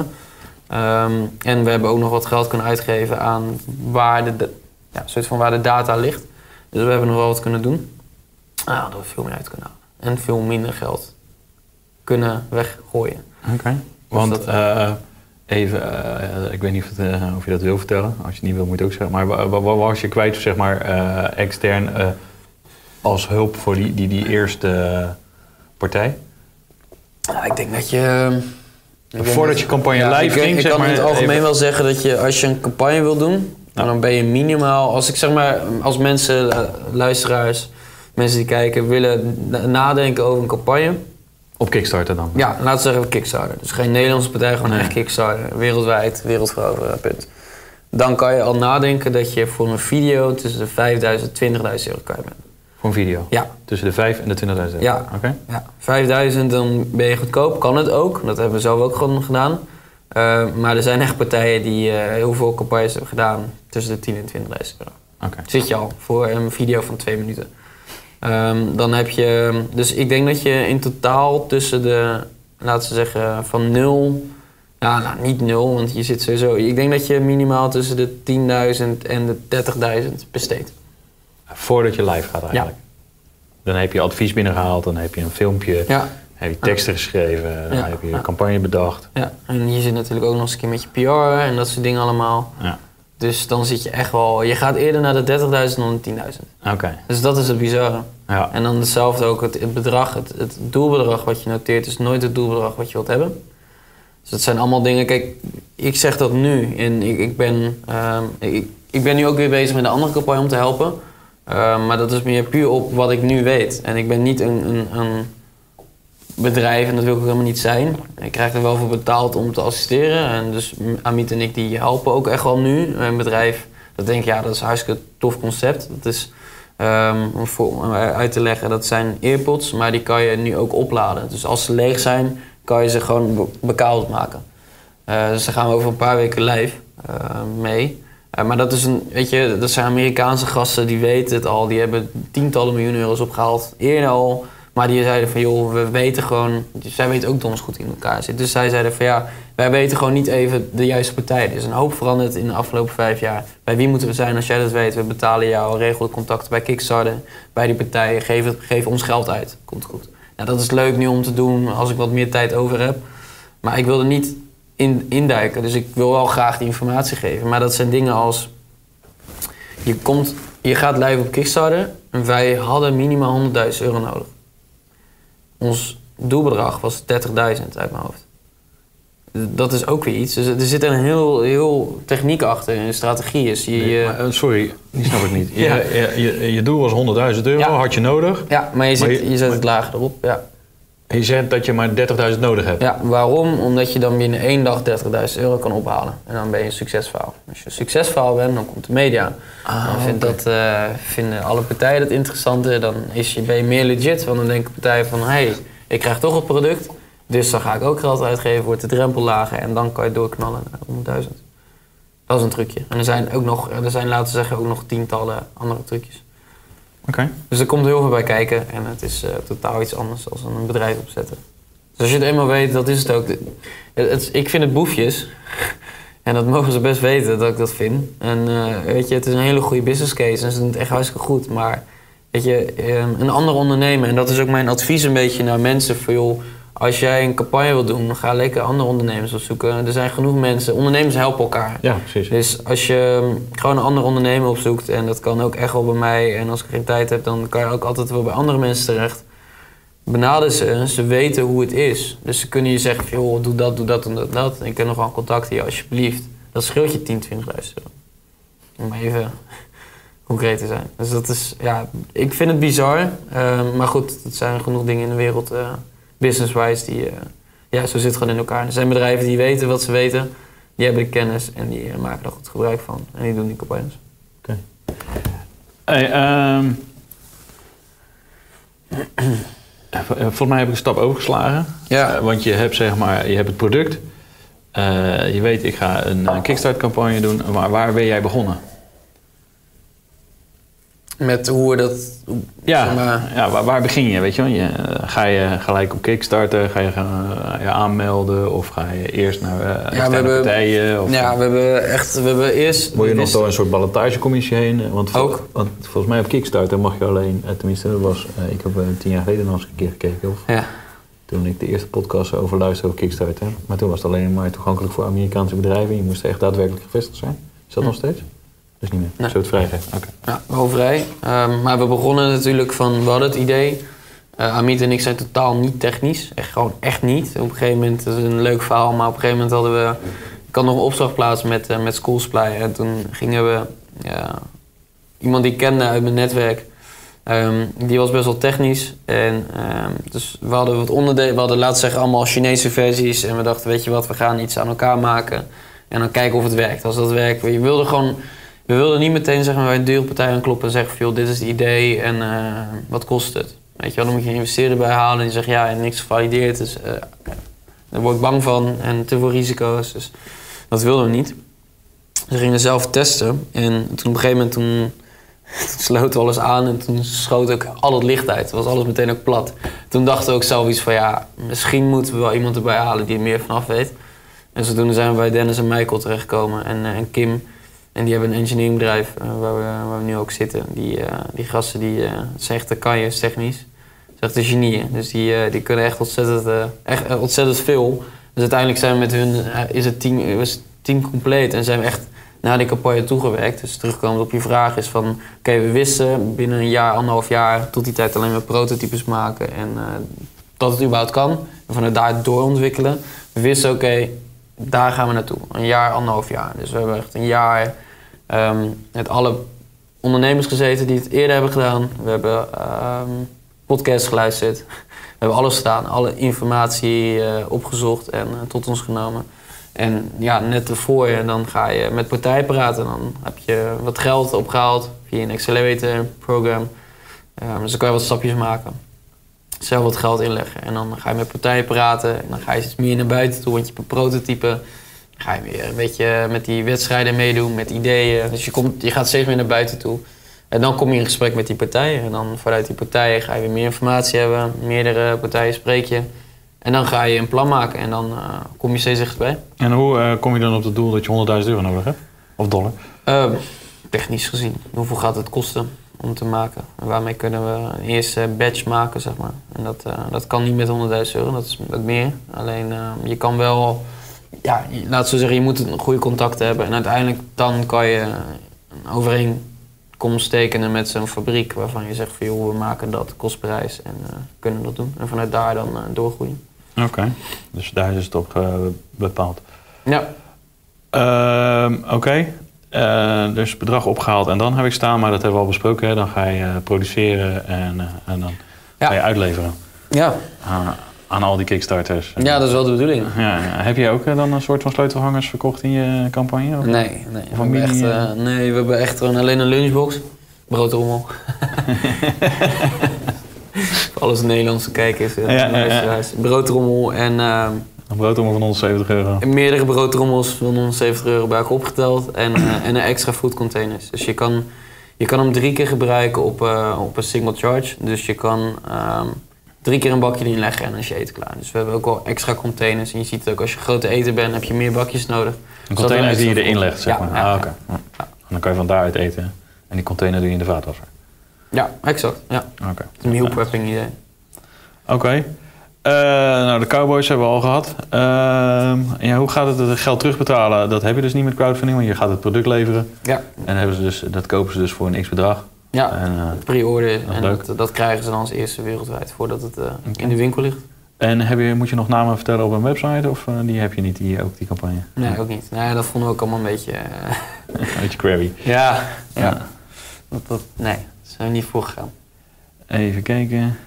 Um, en we hebben ook nog wat geld kunnen uitgeven aan waar de, ja, soort van waar de data ligt. Dus we hebben nog wel wat kunnen doen. Nou, hadden we veel meer uit kunnen halen. En veel minder geld kunnen weggooien. Oké, okay. Want... Uh, Even, uh, ik weet niet of, het, uh, of je dat wil vertellen. Als je het niet wil, moet je het ook zeggen. Maar wat was je kwijt, zeg maar, uh, extern uh, als hulp voor die, die, die eerste uh, partij? Nou, ik denk dat je... Uh, Voordat dat, je campagne ja, live ik, ging, ik zeg kan maar... in het algemeen even... wel zeggen dat je, als je een campagne wil doen... Ja. Dan ben je minimaal... Als ik zeg maar, als mensen, uh, luisteraars, mensen die kijken... willen nadenken over een campagne... Op Kickstarter dan? Ja, laten we zeggen Kickstarter. Dus geen Nederlandse partij, gewoon nee. echt Kickstarter. Wereldwijd, wereldveroveren, punt. dan kan je al nadenken dat je voor een video tussen de vijfduizend en twintigduizend euro kwijt bent. Voor een video? Ja. Tussen de vijf en de twintigduizend euro? Ja. Okay. ja. vijfduizend, dan ben je goedkoop. Kan het ook. Dat hebben we zelf ook gewoon gedaan. Uh, maar er zijn echt partijen die uh, heel veel campagnes hebben gedaan tussen de tien en twintigduizend euro. Okay. Zit je al voor een video van twee minuten. Um, dan heb je... Dus ik denk dat je in totaal tussen de... Laten we zeggen van nul... Ja, nou niet nul, want je zit sowieso... Ik denk dat je minimaal tussen de tienduizend en de dertigduizend besteedt. Voordat je live gaat eigenlijk? Ja. Dan heb je advies binnengehaald, dan heb je een filmpje... Ja. Heb je teksten ja. geschreven, dan ja. heb je een ja. campagne bedacht. Ja, en je zit natuurlijk ook nog eens een keer met je P R en dat soort dingen allemaal. Ja. Dus dan zit je echt wel... Je gaat eerder naar de dertigduizend dan de tienduizend. Oké. Okay. Dus dat is het bizarre. Ja. En dan hetzelfde ook, het, het bedrag, het, het doelbedrag wat je noteert... is nooit het doelbedrag wat je wilt hebben. Dus dat zijn allemaal dingen... Kijk, ik zeg dat nu en ik, ik, ben, um, ik, ik ben nu ook weer bezig met een andere campagne om te helpen. Uh, maar dat is meer puur op wat ik nu weet. En ik ben niet een... een, een bedrijf en dat wil ik ook helemaal niet zijn. Ik krijg er wel voor betaald om te assisteren. En dus Amit en ik die helpen ook echt wel nu. Een bedrijf, dat denk ik, ja, dat is een hartstikke tof concept. Dat is, um, om voor, uit te leggen, dat zijn earpods, maar die kan je nu ook opladen. Dus als ze leeg zijn, kan je ze gewoon be- bekabeld maken. Uh, dus daar gaan we over een paar weken live uh, mee. Uh, maar dat is een, weet je, dat zijn Amerikaanse gasten, die weten het al. Die hebben tientallen miljoenen euro's opgehaald, eerder al. Maar die zeiden van, joh, we weten gewoon... Zij weten ook donders goed in elkaar zit. Dus zij zeiden van, ja, wij weten gewoon niet even de juiste partij. Er is een hoop veranderd in de afgelopen vijf jaar. Bij wie moeten we zijn als jij dat weet? We betalen jou, regel de contacten bij Kickstarter. Bij die partijen, geef, het, geef ons geld uit. Komt goed. Nou, dat is leuk nu om te doen als ik wat meer tijd over heb. Maar ik wil er niet in, induiken. Dus ik wil wel graag die informatie geven. Maar dat zijn dingen als... Je, komt, je gaat live op Kickstarter. En wij hadden minimaal honderdduizend euro nodig. Ons doelbedrag was dertigduizend uit mijn hoofd. Dat is ook weer iets. Dus er zit een heel, heel techniek achter, een strategie is. Je, nee, maar, sorry, die snap ik niet. Je, ja. je, je, je doel was honderdduizend euro, ja. had je nodig. Ja, maar je zet, maar je, je zet het lager erop. Ja. Je zegt dat je maar dertigduizend nodig hebt. Ja, waarom? Omdat je dan binnen één dag dertigduizend euro kan ophalen. En dan ben je een succesverhaal. Als je een succesverhaal bent, dan komt de media. Ah, dan vindt okay. dat, uh, vinden alle partijen dat interessanter. Dan is je, ben je meer legit. Want dan denken partijen van, hé, hey, ik krijg toch het product. Dus dan ga ik ook geld uitgeven, wordt de drempel lager. En dan kan je doorknallen naar honderdduizend. Dat is een trucje. En er zijn ook nog, er zijn, laten we zeggen, ook nog tientallen andere trucjes. Okay. Dus er komt heel veel bij kijken en het is uh, totaal iets anders dan een bedrijf opzetten. Dus als je het eenmaal weet, dat is het ook. Het, het, ik vind het boefjes. En dat mogen ze best weten dat ik dat vind. En uh, weet je, het is een hele goede business case en ze doen het echt hartstikke goed. Maar weet je, um, een ander ondernemer, en dat is ook mijn advies een beetje naar mensen voor joh, als jij een campagne wilt doen, ga lekker andere ondernemers opzoeken. Er zijn genoeg mensen, ondernemers helpen elkaar. Ja, precies. Dus als je gewoon een andere ondernemer opzoekt, en dat kan ook echt wel bij mij, en als ik geen tijd heb, dan kan je ook altijd wel bij andere mensen terecht. Benader ze, ze weten hoe het is. Dus ze kunnen je zeggen, joh, doe dat, doe dat, doe dat, dat. En ik heb nog wel contact hier, alsjeblieft. Dat scheelt je tien, twintigduizend euro. Om even concreet te zijn. Dus dat is, ja, ik vind het bizar. Uh, maar goed, het zijn genoeg dingen in de wereld, uh, business-wise, die, uh, ja, zo zit het gewoon in elkaar. Er zijn bedrijven die weten wat ze weten, die hebben de kennis en die uh, maken er goed gebruik van. En die doen die campagnes. Oké. Okay. Hey, um... Volgens mij heb ik een stap overgeslagen. Ja. Uh, want je hebt, zeg maar, je hebt het product. Uh, je weet, ik ga een, een Kickstart-campagne doen. Maar waar ben jij begonnen? Met hoe dat... Ja, maar... ja waar, waar begin je? Weet je, je? Ga je gelijk op Kickstarter? Ga je uh, je aanmelden? Of ga je eerst naar uh, externe ja, we hebben, partijen? Of, ja, we hebben echt... We hebben eerst... Word je nog door een soort ballotagecommissie heen? Want, ook. Want volgens mij op Kickstarter mag je alleen... Tenminste, dat was... Uh, ik heb uh, tien jaar geleden nog eens een keer gekeken. Of, ja. Toen ik de eerste podcast over luisterde over Kickstarter. Maar toen was het alleen maar toegankelijk voor Amerikaanse bedrijven. Je moest echt daadwerkelijk gevestigd zijn. Is dat hm. nog steeds? Dus niet meer. Nee. Zo het vrijgeven. Okay. Ja, wel vrij. Um, maar we begonnen natuurlijk van, we hadden het idee. Uh, Amit en ik zijn totaal niet technisch. Echt gewoon echt niet. Op een gegeven moment, dat is een leuk verhaal, maar op een gegeven moment hadden we... Ik had nog een opslagplaats met, uh, met School Supply. En toen gingen we... Ja, iemand die ik kende uit mijn netwerk. Um, die was best wel technisch. En um, dus we hadden wat onderdelen. We hadden, laten we zeggen, allemaal Chinese versies. En we dachten, weet je wat, we gaan iets aan elkaar maken. En dan kijken of het werkt. Als dat werkt, je wilde gewoon... We wilden niet meteen zeggen bij een deelpartij aankloppen en zeggen van, joh, dit is het idee en uh, wat kost het? Weet je wel, dan moet je een investeerder bij halen en die zegt ja, en niks gevalideerd. Dus uh, daar word ik bang van en te veel risico's. Dus dat wilden we niet. Ze gingen zelf testen en toen op een gegeven moment toen, toen sloten we alles aan en toen schoot ook al het licht uit. Het was alles meteen ook plat. Toen dachten we ook zelf iets van ja, misschien moeten we wel iemand erbij halen die er meer vanaf weet. En zodoende zijn we bij Dennis en Michael terechtgekomen en, uh, en Kim. En die hebben een engineeringbedrijf uh, waar, we, waar we nu ook zitten. Die, uh, die gasten, die, uh, het zijn echt de kanjes technisch. Het zijn echt de genieën. Dus die, uh, die kunnen echt ontzettend, uh, echt, uh, ontzettend veel. Dus uiteindelijk zijn we met hun, uh, is het team, was het team compleet. En zijn we echt naar die campagne toegewerkt. Dus terugkomend op je vraag is van... Oké, okay, we wisten binnen een jaar, anderhalf jaar... tot die tijd alleen maar prototypes maken. En uh, dat het überhaupt kan. En vanuit daar doorontwikkelen. We wisten, oké, okay, daar gaan we naartoe. Een jaar, anderhalf jaar. Dus we hebben echt een jaar... Um, met alle ondernemers gezeten die het eerder hebben gedaan. We hebben um, podcasts geluisterd. We hebben alles gedaan. Alle informatie uh, opgezocht en uh, tot ons genomen. En ja, net ervoor en dan ga je met partijen praten. Dan heb je wat geld opgehaald via een accelerator program. Um, dus dan kan je wat stapjes maken. Zelf wat geld inleggen. En dan ga je met partijen praten. En dan ga je iets meer naar buiten toe, want je hebt een prototype. Ga je weer een beetje met die wedstrijden meedoen, met ideeën. Dus je, komt, je gaat steeds meer naar buiten toe. En dan kom je in gesprek met die partijen. En dan vanuit die partijen ga je weer meer informatie hebben. Meerdere partijen spreek je. En dan ga je een plan maken en dan uh, kom je steeds dichterbij. En hoe uh, kom je dan op het doel dat je honderdduizend euro nodig hebt? Of dollar? Uh, technisch gezien. Hoeveel gaat het kosten om te maken? En waarmee kunnen we een eerste batch maken, zeg maar. En dat, uh, dat kan niet met honderdduizend euro, dat is met meer. Alleen uh, je kan wel... Ja, laat zo zeggen, je moet een goede contacten hebben. En uiteindelijk dan kan je een overeenkomst tekenen met zo'n fabriek... waarvan je zegt van joh, we maken dat, kostprijs en uh, kunnen dat doen. En vanuit daar dan uh, doorgroeien. Oké, okay. Dus daar is het op uh, bepaald. Ja. Uh, Oké, okay. uh, dus bedrag opgehaald en dan heb ik staan, maar dat hebben we al besproken. Hè? Dan ga je uh, produceren en, uh, en dan ja. ga je uitleveren. Ja. Aan, aan al die kickstarters. Ja, dat is wel de bedoeling. Ja, ja. Heb je ook uh, dan een soort van sleutelhangers verkocht in je campagne? Of? Nee, nee. We hebben echt, uh, nee, we hebben echt gewoon alleen een lunchbox. Broodrommel. Voor alles Nederlandse kijkers. Ja, ja, ja, ja. Broodrommel en... Uh, een broodrommel van honderdzeventig euro. Meerdere broodrommels van honderdzeventig euro bij elkaar opgeteld. En, uh, en een extra food containers. Dus je kan, je kan hem drie keer gebruiken op, uh, op een single charge. Dus je kan um, drie keer een bakje erin leggen en dan is je eten klaar. Dus we hebben ook wel extra containers. En je ziet ook als je grote eten bent, heb je meer bakjes nodig. Een container is die je erin legt, zeg ja, maar. Ja, ah, okay. ja. Ja. Dan kan je van daaruit eten. En die container doe je in de vaatwasser. Ja, exact. Ja. Okay. Het is een meal prepping idee. Oké. Okay. Uh, nou, de Cowboys hebben we al gehad. Uh, ja, hoe gaat het het geld terugbetalen? Dat heb je dus niet met crowdfunding, want je gaat het product leveren. Ja. En hebben ze dus, dat kopen ze dus voor een x-bedrag. Ja, uh, pre-order. En dat, dat, dat krijgen ze dan als eerste wereldwijd voordat het uh, okay. in de winkel ligt. En heb je, moet je nog namen vertellen op een website of uh, die heb je niet, die, ook die campagne? Nee, ook niet. Nee, dat vonden we ook allemaal een beetje... Uh... een beetje query. Ja, ja. ja. Dat, dat, nee, daar zijn we niet voor gegaan. Even kijken.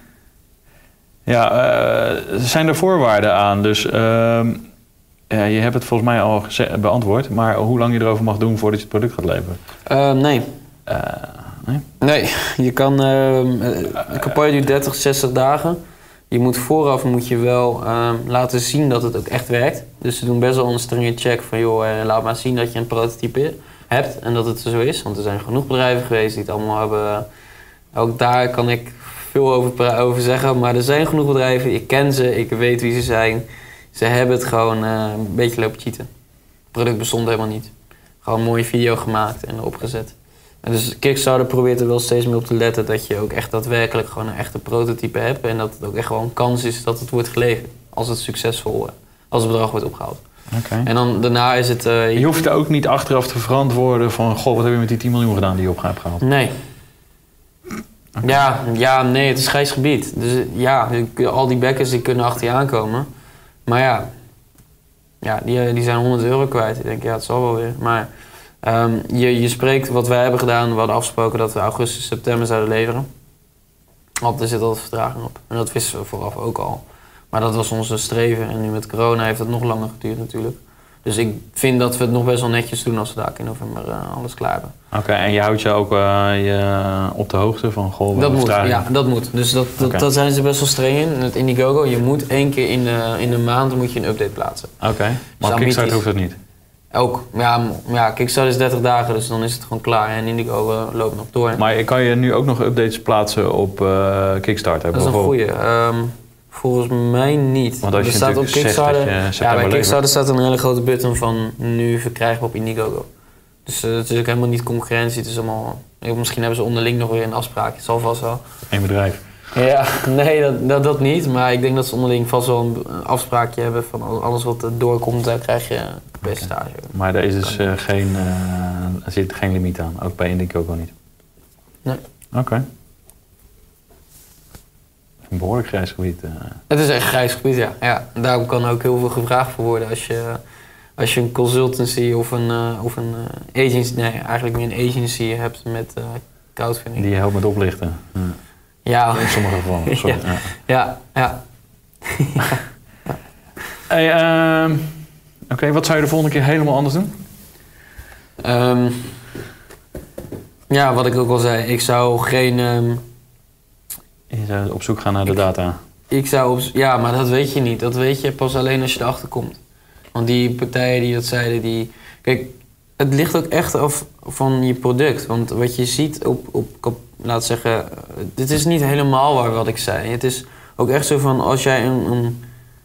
Ja, uh, er zijn er voorwaarden aan. Dus uh, ja, je hebt het volgens mij al beantwoord. Maar hoe lang je erover mag doen voordat je het product gaat leveren? Uh, nee. Uh, nee. Nee, je kan... Uh, de campagne duurt dertig, zestig dagen. Je moet vooraf moet je wel uh, laten zien dat het ook echt werkt. Dus ze doen best wel een strenge check van... joh, uh, laat maar zien dat je een prototype hebt en dat het zo is. Want er zijn genoeg bedrijven geweest die het allemaal hebben... Ook daar kan ik veel over, over zeggen, maar er zijn genoeg bedrijven. Ik ken ze, ik weet wie ze zijn. Ze hebben het gewoon uh, een beetje lopen cheaten. Het product bestond helemaal niet. Gewoon een mooie video gemaakt en erop gezet. En dus Kickstarter probeert er wel steeds meer op te letten dat je ook echt daadwerkelijk gewoon een echte prototype hebt. En dat het ook echt gewoon een kans is dat het wordt geleverd. Als het succesvol wordt. Als het bedrag wordt opgehaald. Okay. En dan daarna is het... Uh, je hoeft er ook niet achteraf te verantwoorden van... goh, wat heb je met die tien miljoen gedaan die je op hebt gehaald? Nee. Okay. Ja, ja, nee, het is grijs gebied. Dus ja, al die backers die kunnen achter je aankomen. Maar ja, ja die, die zijn honderd euro kwijt. Ik denk, ja, het zal wel weer. Maar um, je, je spreekt wat wij hebben gedaan. We hadden afgesproken dat we augustus, september zouden leveren. Want er zit altijd vertraging op. En dat wisten we vooraf ook al. Maar dat was onze streven. En nu met corona heeft het nog langer geduurd natuurlijk. Dus ik vind dat we het nog best wel netjes doen als we daar in november uh, alles klaar hebben. Oké, okay, en je houdt je ook uh, je op de hoogte van goh, dat moet, ja, dat moet. Dus dat, dat, okay. dat zijn ze best wel streng in. In het Indiegogo, je moet één keer in de, in de maand moet je een update plaatsen. Oké, okay. Maar dus Kickstarter hoeft dat niet? Ook. Ja, ja, Kickstarter is dertig dagen, dus dan is het gewoon klaar. En Indiegogo loopt nog door. Maar kan je nu ook nog updates plaatsen op uh, Kickstarter? Dat is een goeie. Um, volgens mij niet. Want als je er staat op Kickstarter, ja, bij Kickstarter staat een hele grote button van nu verkrijgbaar op Indiegogo. Dus uh, het is ook helemaal niet concurrentie. Het is allemaal, misschien hebben ze onderling nog weer een afspraak. Het zal vast wel. Eén bedrijf. Ja, nee, dat, dat, dat niet. Maar ik denk dat ze onderling vast wel een afspraakje hebben van alles wat er doorkomt, daar krijg je een percentage. Okay. Maar er is dus uh, geen, uh, er zit geen limiet aan, ook bij Indiegogo niet? Nee. Oké. Okay. Een behoorlijk grijs gebied. Uh. Het is echt een grijs gebied, ja. ja. Daarom kan ook heel veel gevraagd voor worden als je, als je een consultancy of een, uh, of een uh, agency, nee, eigenlijk meer een agency hebt met uh, crowdfunding. Die je helpt met oplichten. Ja. Ja. In sommige gevallen, sorry. Ja, ja. ja. ja. Hey, uh, Oké, okay, wat zou je de volgende keer helemaal anders doen? Um, ja, wat ik ook al zei. Ik zou geen... Um, je zou op zoek gaan naar de data? Ik zou op... Ja, maar dat weet je niet. Dat weet je pas alleen als je erachter komt. Want die partijen die dat zeiden, die... Kijk, het ligt ook echt af van je product. Want wat je ziet op... op, op laat zeggen, dit is niet helemaal waar wat ik zei. Het is ook echt zo van als jij een, een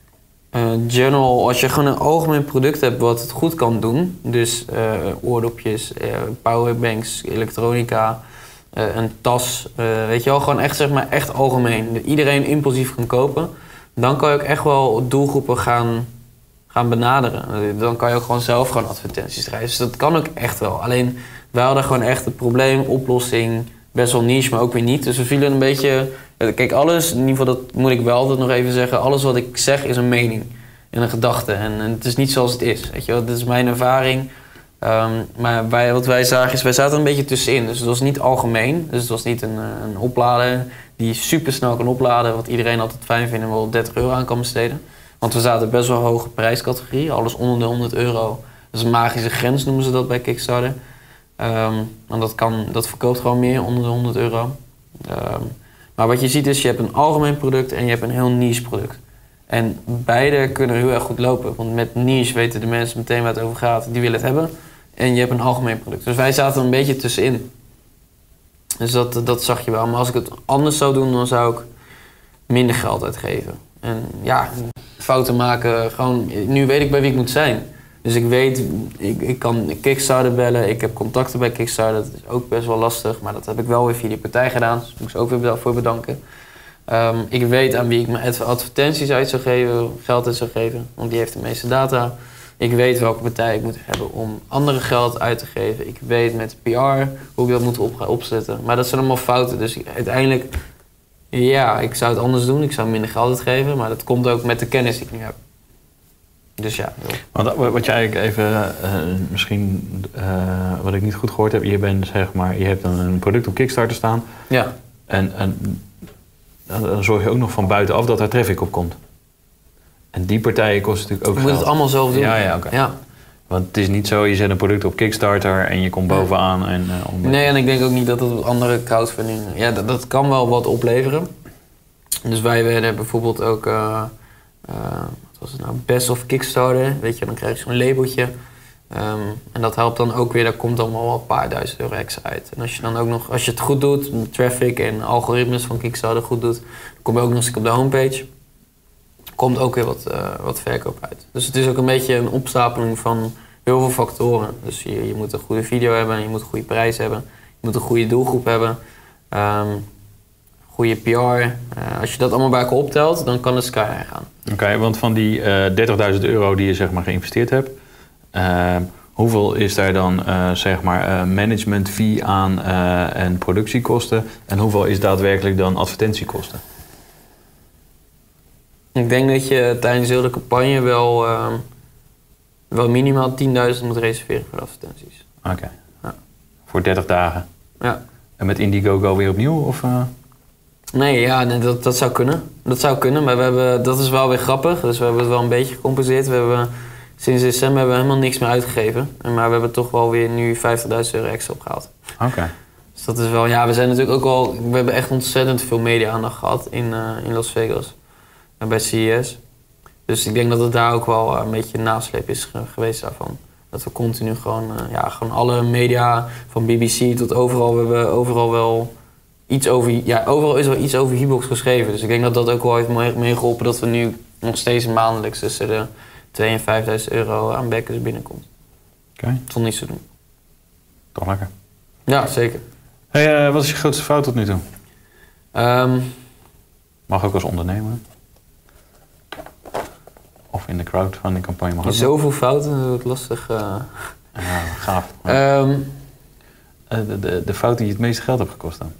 uh, general, als je gewoon een algemeen product hebt wat het goed kan doen. Dus uh, oordopjes, uh, powerbanks, elektronica, uh, een tas. Uh, weet je wel, gewoon echt zeg maar echt algemeen. Dat iedereen impulsief kan kopen. Dan kan je ook echt wel doelgroepen gaan, gaan benaderen. Dan kan je ook gewoon zelf gewoon advertenties schrijven. Dus dat kan ook echt wel. Alleen wij hadden gewoon echt het probleem, oplossing. Best wel niche, maar ook weer niet. Dus we vielen een beetje... Kijk, alles, in ieder geval dat moet ik wel altijd nog even zeggen... alles wat ik zeg is een mening en een gedachte. En, en het is niet zoals het is. Weet je wel? Dit is mijn ervaring. Um, maar wij, wat wij zagen is, wij zaten een beetje tussenin. Dus het was niet algemeen. Dus het was niet een, een oplader die super snel kan opladen... wat iedereen altijd fijn vindt en wel dertig euro aan kan besteden. Want we zaten best wel hoge prijscategorie. Alles onder de honderd euro. Dat is een magische grens, noemen ze dat bij Kickstarter. Um, en dat, kan, dat verkoopt gewoon meer onder de honderd euro. Um, maar wat je ziet is, je hebt een algemeen product en je hebt een heel niche product. En beide kunnen heel erg goed lopen. Want met niche weten de mensen meteen waar het over gaat. Die willen het hebben. En je hebt een algemeen product. Dus wij zaten een beetje tussenin. Dus dat, dat zag je wel. Maar als ik het anders zou doen, dan zou ik minder geld uitgeven. En ja, fouten maken. Gewoon, nu weet ik bij wie ik moet zijn. Dus ik weet, ik, ik kan Kickstarter bellen, ik heb contacten bij Kickstarter, dat is ook best wel lastig, maar dat heb ik wel weer via die partij gedaan, dus daar moet ik ze ook weer voor bedanken. Um, ik weet aan wie ik mijn advertenties uit zou geven, geld uit zou geven, want die heeft de meeste data. Ik weet welke partij ik moet hebben om andere geld uit te geven. Ik weet met P R hoe ik dat moet op, opzetten, maar dat zijn allemaal fouten, dus ik, uiteindelijk, ja, ik zou het anders doen, ik zou minder geld uitgeven, maar dat komt ook met de kennis die ik nu heb. Dus ja. Want wat je eigenlijk even, uh, misschien uh, wat ik niet goed gehoord heb, je bent zeg maar, je hebt een product op Kickstarter staan. Ja. En, en dan zorg je ook nog van buitenaf dat er traffic op komt. En die partijen kosten natuurlijk ook geld. Je moet het allemaal zelf doen. Ja, ja, oké. Okay. Ja. Want het is niet zo, je zet een product op Kickstarter en je komt bovenaan. En, uh, onder... Nee, en ik denk ook niet dat het andere crowdfunding... Ja, dat, dat kan wel wat opleveren. Dus wij werden bijvoorbeeld ook... Uh, uh, wat was het nou? Best of Kickstarter. Weet je, dan krijg je zo'n labeltje. Um, en dat helpt dan ook weer, daar komt allemaal wel een paar duizend euro extra uit. En als je dan ook nog, als je het goed doet, met traffic en algoritmes van Kickstarter goed doet, dan kom je ook nog eens op de homepage. Komt ook weer wat, uh, wat verkoop uit. Dus het is ook een beetje een opstapeling van heel veel factoren. Dus je, je moet een goede video hebben, je moet een goede prijs hebben, je moet een goede doelgroep hebben, um, goede P R. Uh, als je dat allemaal bij elkaar optelt, dan kan het sky high gaan. Oké, okay, want van die uh, dertigduizend euro die je zeg maar geïnvesteerd hebt, Uh, hoeveel is daar dan uh, zeg maar uh, management fee aan uh, en productiekosten en hoeveel is daadwerkelijk dan advertentiekosten? Ik denk dat je tijdens heel de campagne wel, uh, wel minimaal tienduizend moet reserveren voor de advertenties. Oké, okay. Ja. Voor dertig dagen? Ja. En met Indiegogo weer opnieuw? Of, uh... Nee, ja, nee, dat, dat zou kunnen. Dat zou kunnen, maar we hebben, dat is wel weer grappig. Dus we hebben het wel een beetje gecompenseerd. We hebben sinds december hebben we helemaal niks meer uitgegeven. Maar we hebben toch wel weer nu vijftigduizend euro extra opgehaald. Oké. Okay. Dus dat is wel, ja, we zijn natuurlijk ook wel, we hebben echt ontzettend veel media-aandacht gehad in, uh, in Las Vegas. En bij C E S. Dus ik denk dat het daar ook wel een beetje een nasleep is geweest daarvan. Dat we continu gewoon, uh, ja, gewoon alle media, van B B C tot overal, we hebben overal wel iets over, ja, overal is wel iets over Hybox geschreven. Dus ik denk dat dat ook wel heeft meegeholpen dat we nu nog steeds maandelijks tussen de tweeduizend en vijfduizend euro aan backers binnenkomt. Oké. Okay. Tot niets te doen. Toch lekker. Ja, zeker. Hey, uh, wat is je grootste fout tot nu toe? Um, Mag ook als ondernemer. Of in de crowdfunding campagne mag ook. Zoveel fouten, dat wordt lastig. Uh... Ja, gaaf. Um, uh, de, de, de fout die je het meeste geld hebt gekost dan?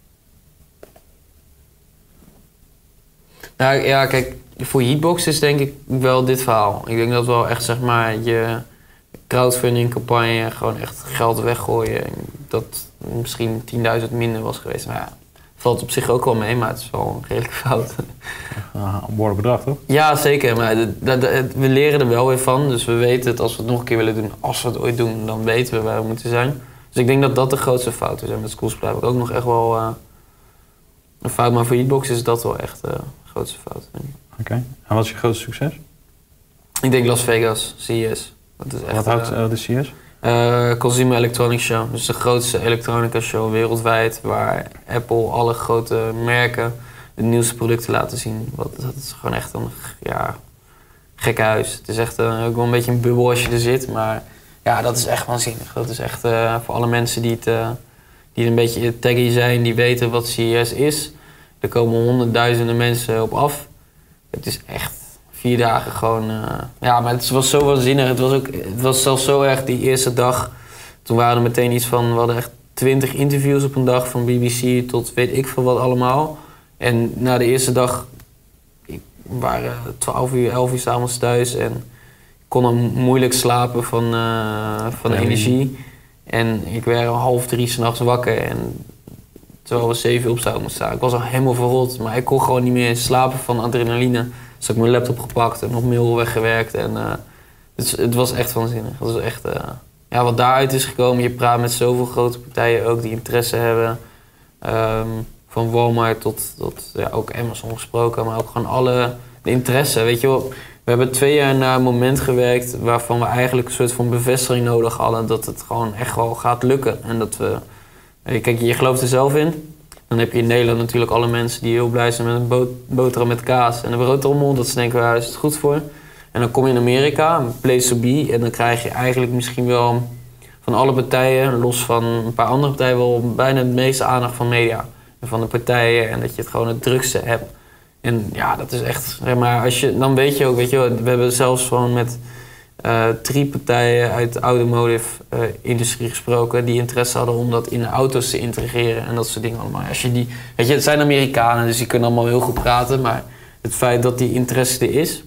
Nou ja, kijk, voor Heatbox is denk ik wel dit verhaal. Ik denk dat wel echt, zeg maar, je crowdfunding campagne gewoon echt geld weggooien. Dat misschien tienduizend minder was geweest. Maar ja, valt op zich ook wel mee, maar het is wel een redelijk fout. Uh, een behoorlijk bedrag, toch? Ja, zeker. Maar de, de, de, we leren er wel weer van. Dus we weten het, als we het nog een keer willen doen, als we het ooit doen, dan weten we waar we moeten zijn. Dus ik denk dat dat de grootste fout is. En met Schoolsupply heb ik ook nog echt wel uh, een fout. Maar voor Heatbox is dat wel echt uh, de grootste fout. Oké. Okay. En wat is je grootste succes? Ik denk Las Vegas, C E S. Dat is echt, wat houdt uh, uh, de C E S? Uh, Consumer Electronics Show. Dus de grootste elektronica show wereldwijd. Waar Apple alle grote merken de nieuwste producten laten zien. Wat, dat is gewoon echt een ja, gek huis. Het is echt uh, ook wel een beetje een bubbel als je er zit. Maar ja, dat is echt waanzinnig. Dat is echt uh, voor alle mensen die, het, uh, die een beetje taggy zijn, die weten wat C E S is. Er komen honderdduizenden mensen op af. Het is echt vier dagen gewoon... Uh, ja, maar het was zo waanzinnig. Het was, ook, het was zelfs zo erg die eerste dag. Toen waren er meteen iets van... We hadden echt twintig interviews op een dag. Van B B C tot weet ik veel wat allemaal. En na de eerste dag... Ik waren twaalf uur, elf uur 's avonds thuis. En ik kon dan moeilijk slapen van, uh, van de energie. En ik werd om half drie 's nachts wakker. En terwijl we zeven uur op zouden moeten staan. Ik was al helemaal verrot. Maar ik kon gewoon niet meer slapen van adrenaline. Dus heb ik mijn laptop gepakt en nog mail weggewerkt. En, uh, het, het was echt waanzinnig. Het was echt, uh, ja, wat daaruit is gekomen, je praat met zoveel grote partijen ook die interesse hebben. Um, van Walmart tot, tot ja, ook Amazon gesproken, maar ook gewoon alle de interesse. Weet je wel, we hebben twee jaar naar een moment gewerkt waarvan we eigenlijk een soort van bevestiging nodig hadden dat het gewoon echt wel gaat lukken. En dat we, kijk, je gelooft er zelf in. Dan heb je in Nederland natuurlijk alle mensen die heel blij zijn met een boot, boterham met kaas en een broodtrommel. Dat ze denken, waar is het goed voor? En dan kom je in Amerika, een place to be. En dan krijg je eigenlijk misschien wel van alle partijen, los van een paar andere partijen, wel bijna het meeste aandacht van media. En van de partijen en dat je het gewoon het drukste hebt. En ja, dat is echt, maar als je, dan weet je ook, weet je wel, we hebben zelfs gewoon met uh, drie partijen uit de automotive-industrie uh, gesproken die interesse hadden om dat in de auto's te integreren en dat soort dingen allemaal. Als je die, weet je, het zijn Amerikanen, dus die kunnen allemaal heel goed praten, maar het feit dat die interesse er is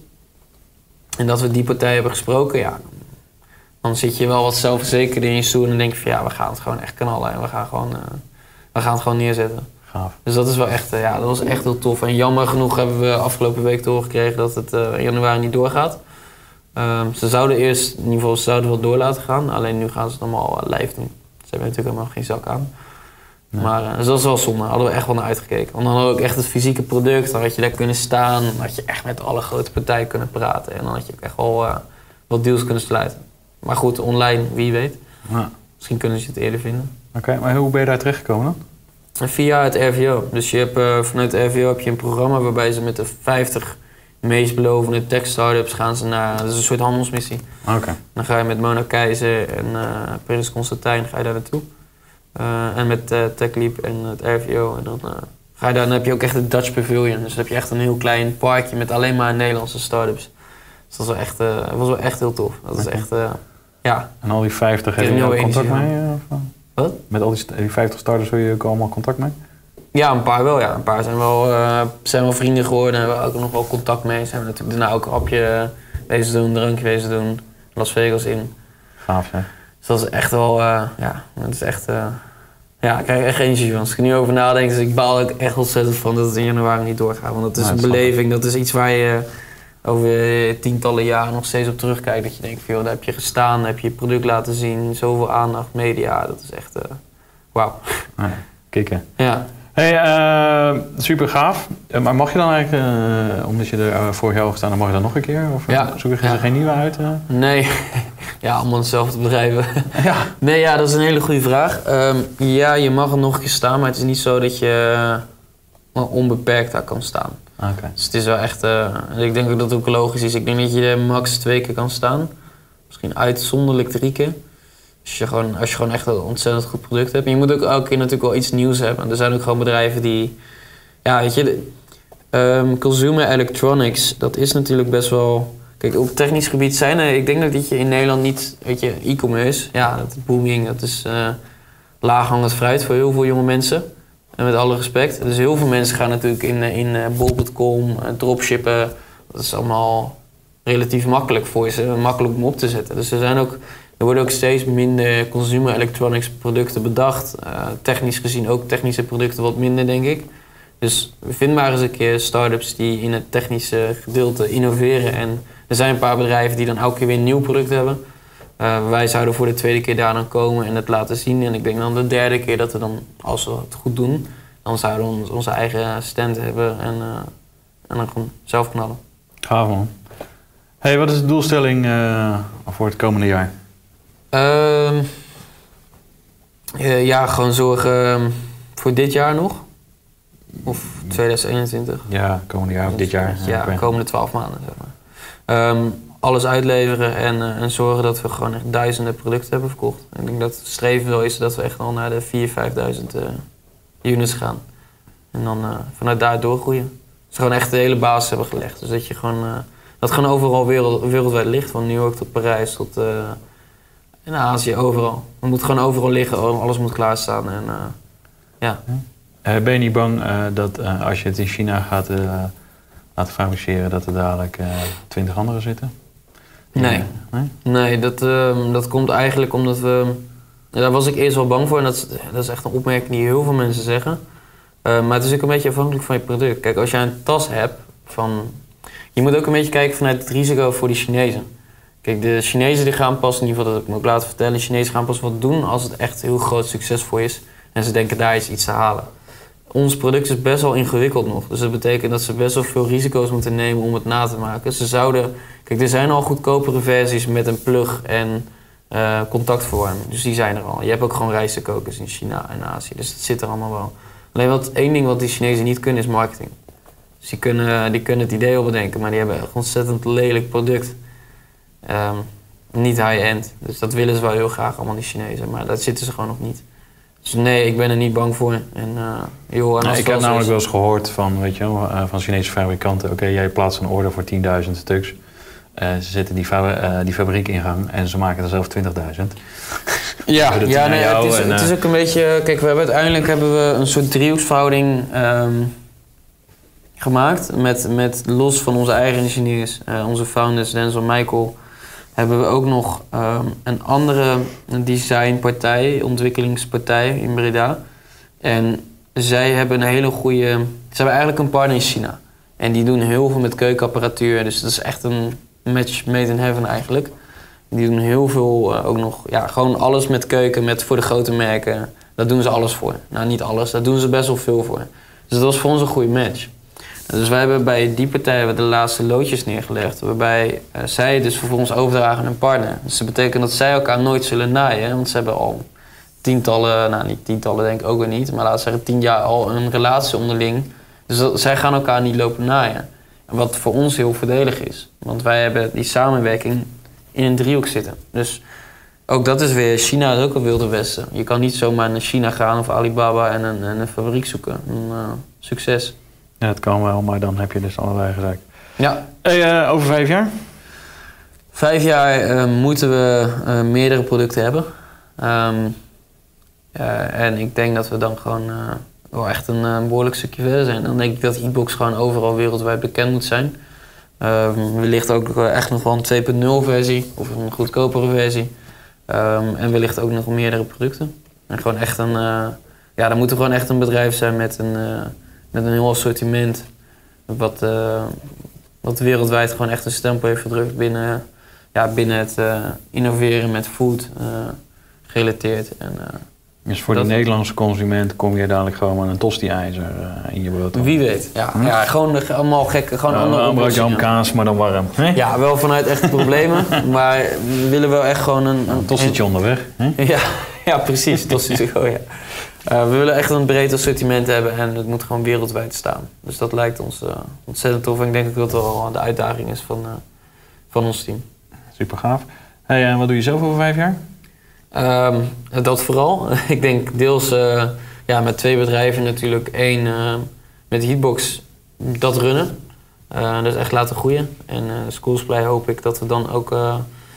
en dat we die partijen hebben gesproken, ja, dan zit je wel wat zelfverzekerd in je stoel en dan denk je van ja, we gaan het gewoon echt knallen en we gaan, gewoon, uh, we gaan het gewoon neerzetten. Gaaf. Dus dat is wel echt, uh, ja, dat was echt heel tof. En jammer genoeg hebben we afgelopen week doorgekregen dat het uh, in januari niet doorgaat. Um, ze zouden eerst, in ieder geval, ze zouden wel door laten gaan. Alleen nu gaan ze het allemaal uh, live doen. Ze hebben natuurlijk helemaal geen zak aan. Nee. Maar uh, dus dat is wel zonde. Hadden we echt wel naar uitgekeken. Want dan hadden we ook echt het fysieke product. Dan had je daar kunnen staan. Dan had je echt met alle grote partijen kunnen praten. En dan had je ook echt wel uh, wat deals kunnen sluiten. Maar goed, online, wie weet. Ja. Misschien kunnen ze het eerder vinden. Oké, okay, maar hoe ben je daar terechtgekomen dan? Via het R V O. Dus je hebt, uh, vanuit het R V O heb je een programma waarbij ze met de vijftig meest belovende tech-startups gaan ze naar... Dat is een soort handelsmissie. Okay. Dan ga je met Mona Keizer en uh, Prins Constantijn ga je daar naartoe. Uh, en met uh, TechLeap en het R V O. En dan, uh, ga je daar, dan heb je ook echt het Dutch Pavilion. Dus dan heb je echt een heel klein parkje met alleen maar Nederlandse startups. Dus dat was wel echt, uh, was wel echt heel tof. Dat is okay. echt, uh, ja... En al die vijftig heb je ook contact mee? Of? Wat? Met al die, die vijftig starters wil je ook allemaal contact mee? Ja, een paar wel. Ja. Een paar zijn wel, uh, zijn wel vrienden geworden en hebben we ook nog wel contact mee. Zijn we natuurlijk daarna ook een hapje wezen doen, een drankje wezen doen, Las Vegas in. Gaaf, hè? Dus dat is echt wel, uh, ja, dat is echt, uh, ja, ik krijg echt energie van. Als ik er nu over nadenk, dus ik baal er echt ontzettend van dat het in januari niet doorgaat. Want dat is nou, een beleving, dat is iets waar je over tientallen jaren nog steeds op terugkijkt. Dat je denkt, van, joh, daar heb je gestaan, daar heb je je product laten zien, zoveel aandacht, media. Dat is echt, uh, wauw. Ja, kicken. Ja. Hey, uh, super gaaf. Uh, maar mag je dan eigenlijk, uh, omdat je er uh, vorig jaar over gestaan, dan mag je dan nog een keer? Of ja. zoek je ja. er geen nieuwe uit? Uh? Nee, ja, allemaal hetzelfde bedrijven. Ja. Nee, ja, dat is een hele goede vraag. Um, ja, je mag er nog een keer staan, maar het is niet zo dat je uh, onbeperkt daar kan staan. Okay. Dus het is wel echt, uh, ik denk ook dat het ook logisch is. Ik denk dat je er max twee keer kan staan. Misschien uitzonderlijk drie keer. Als je, gewoon, als je gewoon echt een ontzettend goed product hebt. En je moet ook elke keer natuurlijk wel iets nieuws hebben. Er zijn ook gewoon bedrijven die... Ja, weet je... De, um, consumer electronics, dat is natuurlijk best wel... Kijk, op technisch gebied zijn er... Ik denk dat je in Nederland niet... Weet je, e-commerce, ja, dat is booming. Dat is uh, laaghangend fruit voor heel veel jonge mensen. En met alle respect. Dus heel veel mensen gaan natuurlijk in, in uh, bol punt com, uh, dropshippen. Dat is allemaal relatief makkelijk voor ze. Makkelijk om op te zetten. Dus er zijn ook... Er worden ook steeds minder consumer electronics producten bedacht. Uh, technisch gezien ook technische producten wat minder, denk ik. Dus vind maar eens een keer start-ups die in het technische gedeelte innoveren. En er zijn een paar bedrijven die dan elke keer weer een nieuw product hebben. Uh, wij zouden voor de tweede keer daar dan komen en het laten zien. En ik denk dan de derde keer dat we dan, als we het goed doen, dan zouden we ons, onze eigen stand hebben en, uh, en dan gewoon zelf knallen. Gaaf man. Hey, wat is de doelstelling uh, voor het komende jaar? Uh, uh, ja, gewoon zorgen uh, voor dit jaar nog. Of twintig eenentwintig. Ja, komende jaar of dit jaar. Ja, de komende twaalf maanden, zeg maar. Um, alles uitleveren en, uh, en zorgen dat we gewoon echt duizenden producten hebben verkocht. Ik denk dat het streven wel is dat we echt al naar de vierduizend, vijfduizend uh, units gaan. En dan uh, vanuit daar doorgroeien. Dus gewoon echt de hele basis hebben gelegd. Dus dat je gewoon, uh, dat gewoon overal wereld, wereldwijd ligt. Van New York tot Parijs tot... Uh, in Azië, overal. Het moet gewoon overal liggen, alles moet klaarstaan. En, uh, ja. Uh, ben je niet bang uh, dat uh, als je het in China gaat uh, laten fabriceren, dat er dadelijk twintig uh, anderen zitten? Nee. Uh, nee? Nee, dat, uh, dat komt eigenlijk omdat we... Ja, daar was ik eerst wel bang voor en dat is, dat is echt een opmerking die heel veel mensen zeggen. Uh, maar het is ook een beetje afhankelijk van je product. Kijk, als jij een tas hebt van... Je moet ook een beetje kijken vanuit het risico voor die Chinezen. Kijk, de Chinezen die gaan pas, in ieder geval dat ik me ook laten vertellen, de Chinezen gaan pas wat doen als het echt heel groot succesvol is en ze denken daar iets, iets te halen. Ons product is best wel ingewikkeld nog, dus dat betekent dat ze best wel veel risico's moeten nemen om het na te maken. Ze zouden, kijk, er zijn al goedkopere versies met een plug en uh, contactverwarming, dus die zijn er al. Je hebt ook gewoon rijstekokers in China en Azië, dus dat zit er allemaal wel. Alleen wat één ding wat die Chinezen niet kunnen is marketing. Dus die kunnen, die kunnen het idee al bedenken, maar die hebben een ontzettend lelijk product. Um, niet high-end. Dus dat willen ze wel heel graag, allemaal die Chinezen. Maar dat zitten ze gewoon nog niet. Dus nee, ik ben er niet bang voor. En, uh, joh, en nou, ik heb namelijk is... wel eens gehoord van, weet je, uh, van Chinese fabrikanten. Oké, okay, jij plaatst een order voor tienduizend stuks. Uh, ze zetten die, fa uh, die fabriek in gang en ze maken er zelf twintigduizend. Ja, ja nee, het, is, en, uh... het is ook een beetje... Kijk, we hebben uiteindelijk hebben we een soort driehoeksverhouding um, gemaakt. Met, met los van onze eigen engineers, uh, onze founders, Denzel en Michael... hebben we ook nog um, een andere designpartij, ontwikkelingspartij in Breda. En zij hebben een hele goede... Ze hebben eigenlijk een partner in China. En die doen heel veel met keukenapparatuur. Dus dat is echt een match made in heaven eigenlijk. Die doen heel veel, uh, ook nog... Ja, gewoon alles met keuken, met voor de grote merken. Daar doen ze alles voor. Nou, niet alles, daar doen ze best wel veel voor. Dus dat was voor ons een goede match. Dus wij hebben bij die partij de laatste loodjes neergelegd, waarbij uh, zij dus vervolgens overdragen aan een partner. Dus dat betekent dat zij elkaar nooit zullen naaien, want ze hebben al tientallen, nou niet tientallen denk ik ook weer niet, maar laten we zeggen tien jaar al een relatie onderling. Dus dat, zij gaan elkaar niet lopen naaien. Wat voor ons heel voordelig is, want wij hebben die samenwerking in een driehoek zitten. Dus ook dat is weer, China is ook een wilde westen. Je kan niet zomaar naar China gaan of Alibaba en een, en een fabriek zoeken. Een, uh, succes. Ja, het kan wel, maar dan heb je dus allerlei gezegd. Ja. Hey, uh, over vijf jaar? Vijf jaar uh, moeten we uh, meerdere producten hebben. Um, uh, en ik denk dat we dan gewoon uh, wel echt een, een behoorlijk stukje verder zijn. Dan denk ik dat e-box gewoon overal wereldwijd bekend moet zijn. Uh, wellicht ook uh, echt nog wel een twee punt nul versie of een goedkopere versie. Um, en wellicht ook nog meerdere producten. En gewoon echt een, uh, ja, dan moet er gewoon echt een bedrijf zijn met een... Uh, Met een heel assortiment wat, uh, dat wereldwijd gewoon echt een stempel heeft gedrukt binnen, ja, binnen het uh, innoveren met food uh, gerelateerd. En, uh, dus voor dat... de Nederlandse consument kom je dadelijk gewoon met een tosti-ijzer uh, in je brood. Wie weet, ja. Hm? ja gewoon allemaal gekke, gewoon uh, andere een broodje ham kaas, maar dan warm. Hè? Ja, wel vanuit echte problemen, maar we willen wel echt gewoon een... Een tostietje onderweg. Hè? Ja, ja, precies, tostietje, oh ja. Uh, we willen echt een breed assortiment hebben en het moet gewoon wereldwijd staan. Dus dat lijkt ons uh, ontzettend tof en ik denk ook dat dat wel de uitdaging is van, uh, van ons team. Super gaaf. Hey, en wat doe je zelf over vijf jaar? Um, dat vooral. Ik denk deels uh, ja, met twee bedrijven natuurlijk. Eén uh, met Heatbox dat runnen. Uh, dus echt laten groeien. En uh, Schoolsplay hoop ik dat we dan ook uh,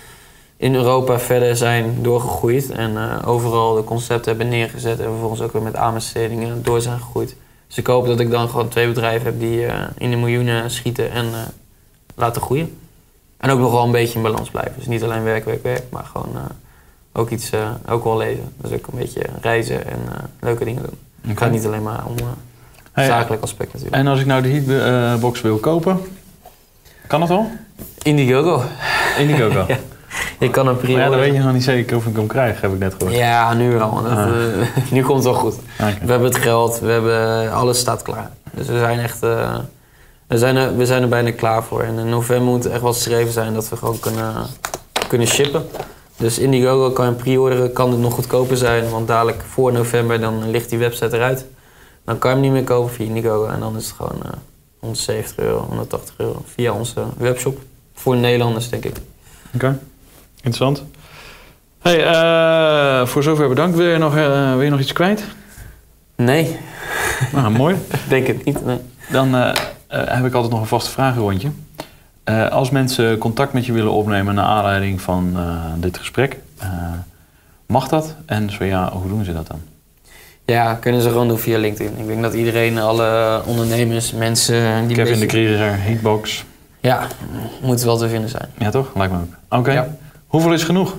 in Europa verder zijn doorgegroeid. En uh, overal de concepten hebben neergezet. En vervolgens ook weer met aanbestedingen door zijn gegroeid. Dus ik hoop dat ik dan gewoon twee bedrijven heb die uh, in de miljoenen schieten en uh, laten groeien. En ook nog wel een beetje in balans blijven. Dus niet alleen werk, werk, werk, maar gewoon... Uh, Ook iets, uh, ook wel leven. Dus ook een beetje reizen en uh, leuke dingen doen. Okay. Het gaat niet alleen maar om uh, hey, zakelijk aspect natuurlijk. En als ik nou de Heatbox wil kopen, kan dat al? Indiegogo. Indiegogo? Ja. Ik kan een pre-order. Ja, dan weet je nog niet zeker of ik hem krijg, heb ik net gehoord. Ja, nu wel. Dat, ah. uh, nu komt het wel goed. Okay. We hebben het geld, we hebben, alles staat klaar. Dus we zijn echt... Uh, we, zijn er, we zijn er bijna klaar voor. En in november moet echt wel geschreven zijn dat we gewoon kunnen, kunnen shippen. Dus Indiegogo kan je pre-orderen, kan het nog goedkoper zijn, want dadelijk voor november dan ligt die website eruit. Dan kan je hem niet meer kopen via Indiegogo en dan is het gewoon uh, honderdzeventig euro, honderdtachtig euro via onze webshop. Voor Nederlanders, denk ik. Oké, okay. Interessant. Hey, uh, voor zover bedankt. Wil je nog, uh, wil je nog iets kwijt? Nee. Nou, mooi. Denk het niet, nee. Dan uh, uh, heb ik altijd nog een vaste vragenrondje. Uh, als mensen contact met je willen opnemen naar aanleiding van uh, dit gesprek, uh, mag dat? En zo ja, hoe doen ze dat dan? Ja, kunnen ze gewoon doen via LinkedIn. Ik denk dat iedereen, alle ondernemers, mensen... die Kevin beetje... de Krieger, Heatbox. Ja, moet wel te vinden zijn. Ja toch? Lijkt me ook. Oké. Okay. Ja. Hoeveel is genoeg?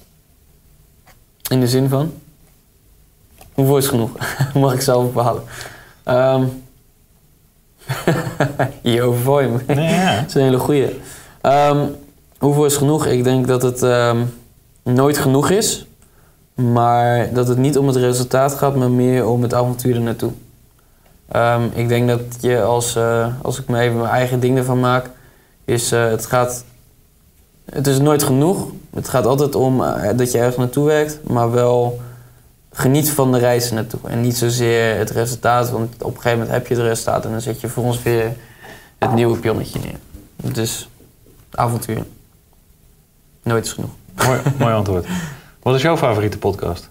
In de zin van? Hoeveel is genoeg? Mag ik zelf bepalen. Um, je overval je me. Nee, ja. Dat is een hele goeie. Um, hoeveel is genoeg? Ik denk dat het um, nooit genoeg is. Maar dat het niet om het resultaat gaat, maar meer om het avontuur er naartoe. Um, ik denk dat je als, uh, als ik me even mijn eigen ding ervan maak, is uh, het gaat... Het is nooit genoeg. Het gaat altijd om uh, dat je ergens naartoe werkt, maar wel geniet van de reis naartoe. En niet zozeer het resultaat, want op een gegeven moment heb je het resultaat en dan zet je voor ons weer het nieuwe pionnetje neer. Dus avontuur. Nooit is genoeg. Mooi, mooi antwoord. Wat is jouw favoriete podcast?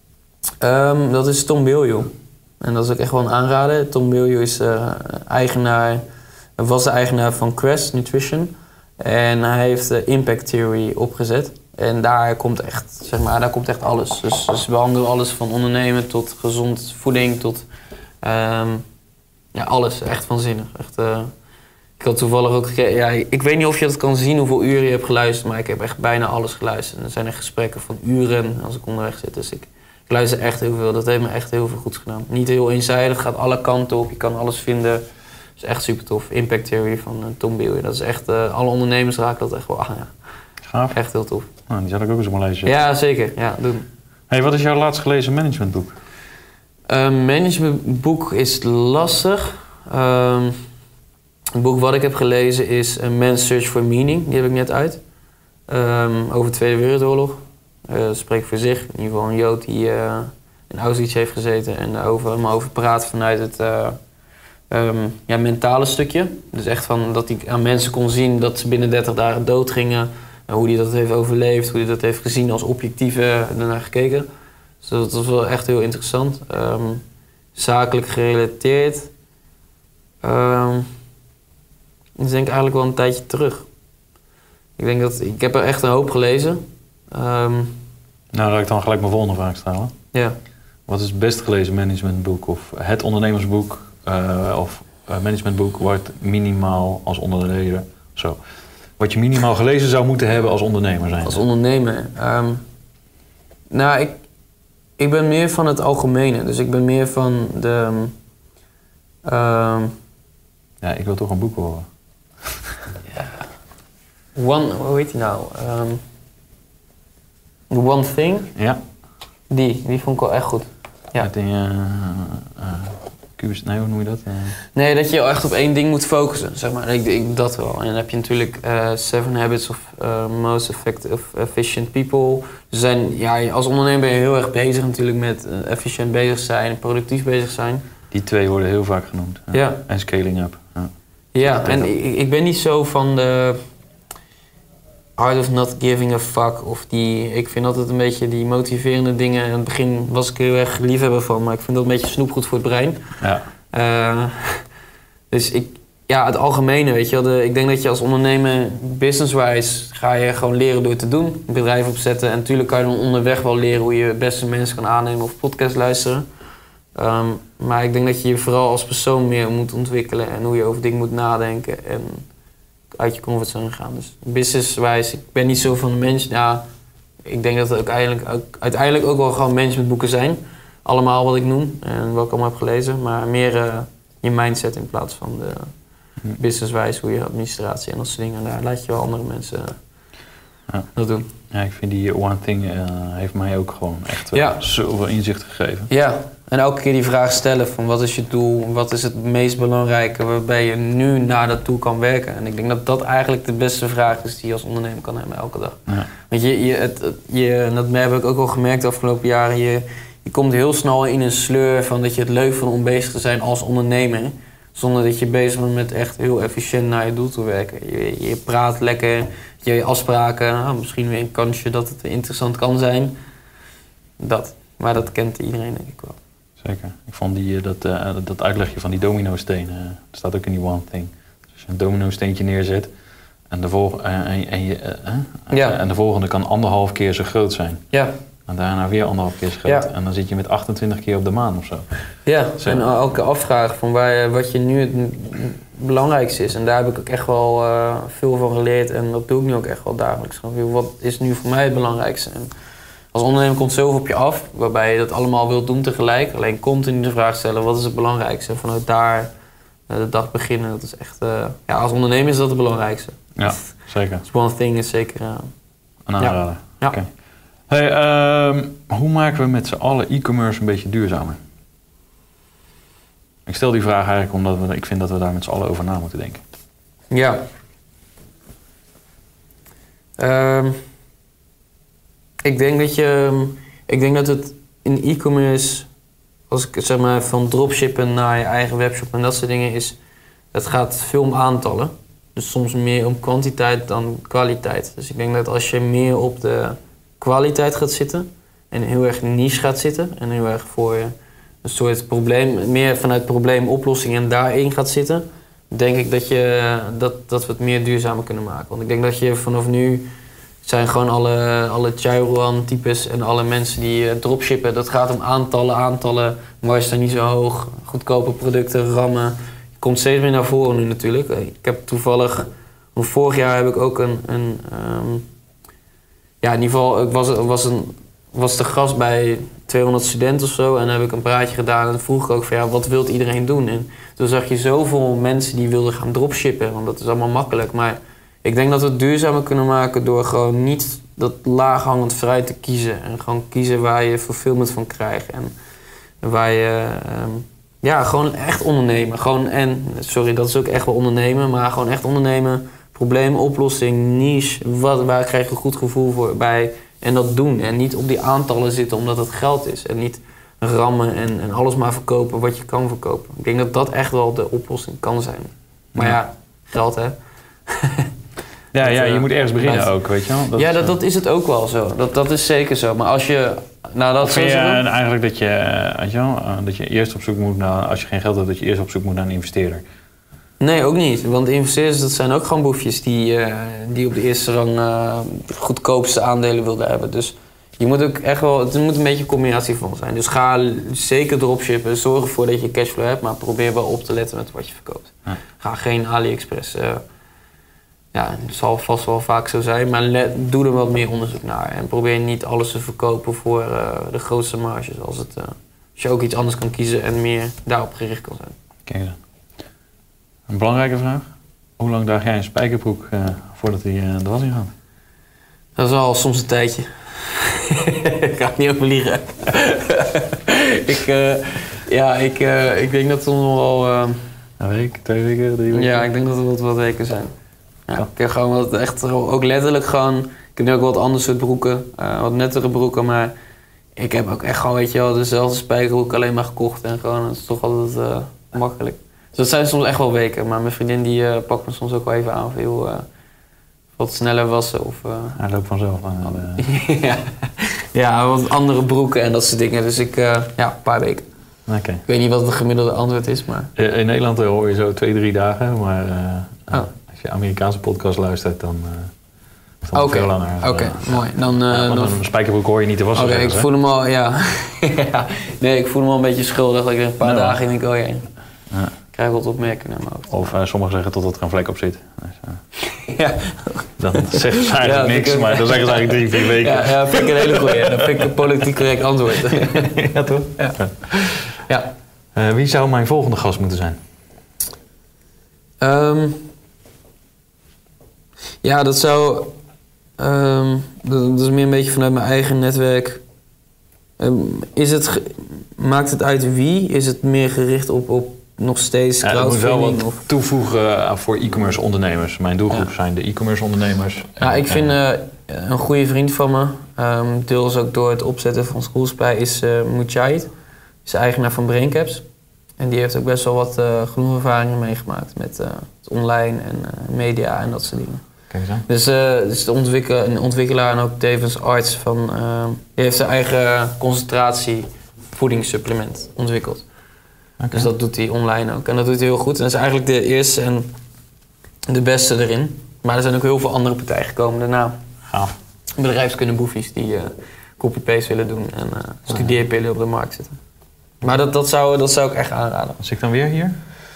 Um, dat is Tom Bilyeu. En dat is ook echt wel een aanrader. Tom Bilyeu is uh, eigenaar, was de eigenaar van Quest Nutrition. En hij heeft de Impact Theory opgezet. En daar komt echt, zeg maar, daar komt echt alles. Dus, dus we behandelen alles van ondernemen tot gezond voeding tot um, ja, alles. Echt waanzinnig. Echt, uh, ik had toevallig ook gekeken. Ja, ik weet niet of je dat kan zien hoeveel uren je hebt geluisterd, maar ik heb echt bijna alles geluisterd. En er zijn echt gesprekken van uren als ik onderweg zit. Dus ik, ik luister echt heel veel. Dat heeft me echt heel veel goeds gedaan. Niet heel eenzijdig, gaat alle kanten op. Je kan alles vinden. Dat is echt super tof. Impact Theory van uh, Tom Bilyeu. Dat is echt, uh, alle ondernemers raken dat echt wel aan. Ja. Gaaf. Echt heel tof. Nou, die zal ik ook eens op mijn lijstje. Ja, zeker. Ja, doen. Hey, wat is jouw laatst gelezen managementboek? Uh, managementboek is lastig. Um, het boek wat ik heb gelezen is A Man's Search for Meaning. Die heb ik net uit. Um, over de Tweede Wereldoorlog. Uh, dat spreekt voor zich. In ieder geval een Jood die uh, in Auschwitz heeft gezeten. En over, maar over praat vanuit het uh, um, ja, mentale stukje. Dus echt van dat hij aan mensen kon zien dat ze binnen dertig dagen dood gingen. Hoe hij dat heeft overleefd, hoe hij dat heeft gezien als objectieve daarnaar gekeken. Dus dat was wel echt heel interessant. Um, zakelijk gerelateerd. Um, ik denk eigenlijk wel een tijdje terug. Ik denk dat ik heb er echt een hoop gelezen. Um, nou, laat ik dan gelijk mijn volgende vraag stellen. Ja. Wat is het best gelezen managementboek of het ondernemersboek uh, of uh, managementboek wat minimaal als ondernemer zo? Wat je minimaal gelezen zou moeten hebben als ondernemer zijn? Als ondernemer? Um, nou, ik, ik ben meer van het algemene. Dus ik ben meer van de... Um, ja, ik wil toch een boek horen. One, hoe heet die nou? Um, The One Thing. Ja. Die, die vond ik wel echt goed. Ja. Met die, uh, uh, kubus, nee, hoe noem je dat? Uh... Nee, dat je echt op één ding moet focussen, zeg maar. Ik, ik, dat wel. En dan heb je natuurlijk uh, Seven Habits of uh, Most Effective Efficient People. Dus zijn, ja, als ondernemer ben je heel erg bezig natuurlijk met uh, efficiënt bezig zijn, productief bezig zijn. Die twee worden heel vaak genoemd. Ja. Ja. En scaling up. Ja, ja en ik, ik ben niet zo van de art of not giving a fuck. Of die, ik vind altijd een beetje die motiverende dingen. In het begin was ik heel erg liefhebber van, maar ik vind dat een beetje snoepgoed voor het brein. Ja. Uh, dus ik, ja, het algemene, weet je wel. De, ik denk dat je als ondernemer, business-wise, ga je gewoon leren door te doen. Een bedrijf opzetten. En natuurlijk kan je dan onderweg wel leren hoe je het beste mensen kan aannemen of podcast luisteren. Um, maar ik denk dat je je vooral als persoon meer moet ontwikkelen en hoe je over dingen moet nadenken en uit je comfortzone gaan. Dus business-wise, ik ben niet zo van de mens. Ja, ik denk dat het uiteindelijk ook, uiteindelijk ook wel gewoon managementboeken zijn. Allemaal wat ik noem en wat ik allemaal heb gelezen. Maar meer uh, je mindset in plaats van de business-wise, hoe je administratie en dat soort dingen. Daar laat je wel andere mensen uh, ja. dat doen. Ja, ik vind die One Thing uh, heeft mij ook gewoon echt uh, ja. zoveel inzicht gegeven. Ja, en elke keer die vraag stellen van wat is je doel, wat is het meest belangrijke waarbij je nu naar dat doel kan werken. En ik denk dat dat eigenlijk de beste vraag is die je als ondernemer kan hebben elke dag. Ja. Want je, je, het, je, en dat heb ik ook al gemerkt de afgelopen jaren, je, je komt heel snel in een sleur van dat je het leuk vindt om bezig te zijn als ondernemer. Zonder dat je bezig bent met echt heel efficiënt naar je doel toe werken. Je, je praat lekker, je afspraken, nou, misschien weer een kansje dat het interessant kan zijn. Dat. Maar dat kent iedereen denk ik wel. Zeker. Ik vond die, dat, uh, dat uitlegje van die domino-steen, uh, dat staat ook in die One Thing. Dus als je een domino-steentje neerzet en de, volg- uh, en, en, je, uh, ja. uh, en de volgende kan anderhalf keer zo groot zijn. Ja. En daarna weer anderhalf keer zo groot. Ja. En dan zit je met achtentwintig keer op de maan of zo. Ja, zo. En elke afvraag van waar, wat je nu het belangrijkste is. En daar heb ik ook echt wel uh, veel van geleerd. En dat doe ik nu ook echt wel dagelijks. Wat is nu voor mij het belangrijkste? En als ondernemer komt zoveel op je af, waarbij je dat allemaal wilt doen tegelijk. Alleen continu de vraag stellen, wat is het belangrijkste? En vanuit daar uh, de dag beginnen, dat is echt... Uh, ja, als ondernemer is dat het belangrijkste. Ja, zeker. Dus One Thing is zeker... Uh, een aanrader. Ja. Ja. Okay. Hey, uh, hoe maken we met z'n allen e-commerce een beetje duurzamer? Ik stel die vraag eigenlijk omdat we, ik vind dat we daar met z'n allen over na moeten denken. Ja. Um, ik denk dat je, ik denk dat het in e-commerce, als ik zeg maar van dropshippen naar je eigen webshop en dat soort dingen is, het gaat veel om aantallen. Dus soms meer om kwantiteit dan kwaliteit. Dus ik denk dat als je meer op de kwaliteit gaat zitten en heel erg niche gaat zitten en heel erg voor een soort probleem, meer vanuit probleemoplossing en daarin gaat zitten, denk ik dat, je, dat, dat we het meer duurzamer kunnen maken. Want ik denk dat je vanaf nu zijn gewoon alle, alle Chairouan-types en alle mensen die uh, dropshippen. Dat gaat om aantallen, aantallen, marge zijn niet zo hoog, goedkope producten, rammen. Komt steeds meer naar voren nu natuurlijk. Ik heb toevallig, vorig jaar heb ik ook een, een um, ja in ieder geval, ik was, was, een, was de gast bij tweehonderd studenten of zo en dan heb ik een praatje gedaan en dan vroeg ik ook van ja, wat wilt iedereen doen? En toen zag je zoveel mensen die wilden gaan dropshippen, want dat is allemaal makkelijk. Maar ik denk dat we het duurzamer kunnen maken door gewoon niet dat laaghangend fruit te kiezen en gewoon kiezen waar je fulfillment van krijgt en waar je um, ja, gewoon echt ondernemen. Gewoon en, sorry, dat is ook echt wel ondernemen, maar gewoon echt ondernemen. Probleem, oplossing, niche, wat, waar krijg je een goed gevoel voor bij en dat doen. En niet op die aantallen zitten omdat het geld is. En niet rammen en, en alles maar verkopen wat je kan verkopen. Ik denk dat dat echt wel de oplossing kan zijn. Maar ja, ja geld hè. Ja, dat, ja, je uh, moet ergens beginnen dat, ook, weet je wel. Dat ja, is, dat, dat is het ook wel zo. Dat, dat is zeker zo. Maar als je... Nou, dat vind je uh, eigenlijk dat je, weet je wel, uh, dat je eerst op zoek moet naar... Als je geen geld hebt, dat je eerst op zoek moet naar een investeerder? Nee, ook niet. Want investeerders, dat zijn ook gewoon boefjes die, uh, die op de eerste rang uh, de goedkoopste aandelen wilden hebben. Dus je moet ook echt wel... Het moet een beetje een combinatie van zijn. Dus ga zeker dropshippen. Zorg ervoor dat je cashflow hebt, maar probeer wel op te letten met wat je verkoopt. Ja. Ga geen AliExpress... Uh, Ja, het zal vast wel vaak zo zijn, maar let, doe er wat meer onderzoek naar. En probeer niet alles te verkopen voor uh, de grootste marges. Als, het, uh, als je ook iets anders kan kiezen en meer daarop gericht kan zijn. Kijk dan. Een belangrijke vraag? Hoe lang draag jij een spijkerbroek uh, voordat hij uh, de was in gaat? Dat is al soms een tijdje. Ik ga het niet over liegen. ik, uh, ja, ik, uh, ik denk dat het nog wel... Uh, een week, twee weken, drie weken? Ja, ik denk dat het wel wat weken zijn. Ja, ik heb gewoon wat echt, ook letterlijk gewoon... Ik heb nu ook wat andere soort broeken, uh, wat nettere broeken, maar... Ik heb ook echt gewoon, weet je wel, dezelfde spijkerbroek alleen maar gekocht. En gewoon, het is toch altijd uh, makkelijk. Dus dat zijn soms echt wel weken. Maar mijn vriendin die uh, pakt me soms ook wel even aan. Veel uh, wat sneller wassen of... Uh, Hij loopt vanzelf aan. De... ja. ja, wat andere broeken en dat soort dingen. Dus ik, uh, ja, een paar weken. Okay. Ik weet niet wat het gemiddelde antwoord is, maar... In Nederland hoor je zo twee, drie dagen. Maar uh, oh. als je Amerikaanse podcast luistert, dan... Uh, Oké, okay. veel langer. Oké, okay. uh, mooi. Dan, uh, ja, dan... Een spijkerbroek hoor je niet te wassen. Oké, okay, ik voel hem al, ja. ja. Nee, ik voel hem al een beetje schuldig. Dat ik een paar no. dagen denk, oh ja, ja. Ik krijg wat opmerkingen naar mijn hoofd. Of uh, sommigen zeggen totdat er een vlek op zit. Dus, uh, ja. Dan zeggen ze eigenlijk ja, niks, ik, maar dan zeggen ze eigenlijk drie, vier weken. Ja, ja, vind ik een hele goeie. Dan vind ik een politiek correct antwoord. ja, toch? Ja. ja. Uh, wie zou mijn volgende gast moeten zijn? Um, ja, dat zou... Um, dat, dat is meer een beetje vanuit mijn eigen netwerk. Um, is het, maakt het uit wie? Is het meer gericht op, op nog steeds ja, crowdfunding? Ik moet wel wat of? toevoegen voor e-commerce ondernemers. Mijn doelgroep ja. zijn de e-commerce ondernemers. Ja, ik vind uh, een goede vriend van me, um, deels ook door het opzetten van Schoolspy, is uh, Mujahid. Is eigenaar van Braincaps. En die heeft ook best wel wat uh, genoeg ervaringen meegemaakt met uh, het online en uh, media en dat soort dingen. Dus, uh, dus de ontwikkel, een ontwikkelaar en ook tevens arts van... Uh, die heeft zijn eigen concentratie voedingssupplement ontwikkeld. Okay. Dus dat doet hij online ook. En dat doet hij heel goed. En dat is eigenlijk de eerste en de beste erin. Maar er zijn ook heel veel andere partijen gekomen daarna. Gaaf. Bedrijfskunde-boefies die uh, copy-paste willen doen en uh, studeerpillen op de markt zetten. Maar dat, dat, zou, dat zou ik echt aanraden. Zit ik dan weer hier?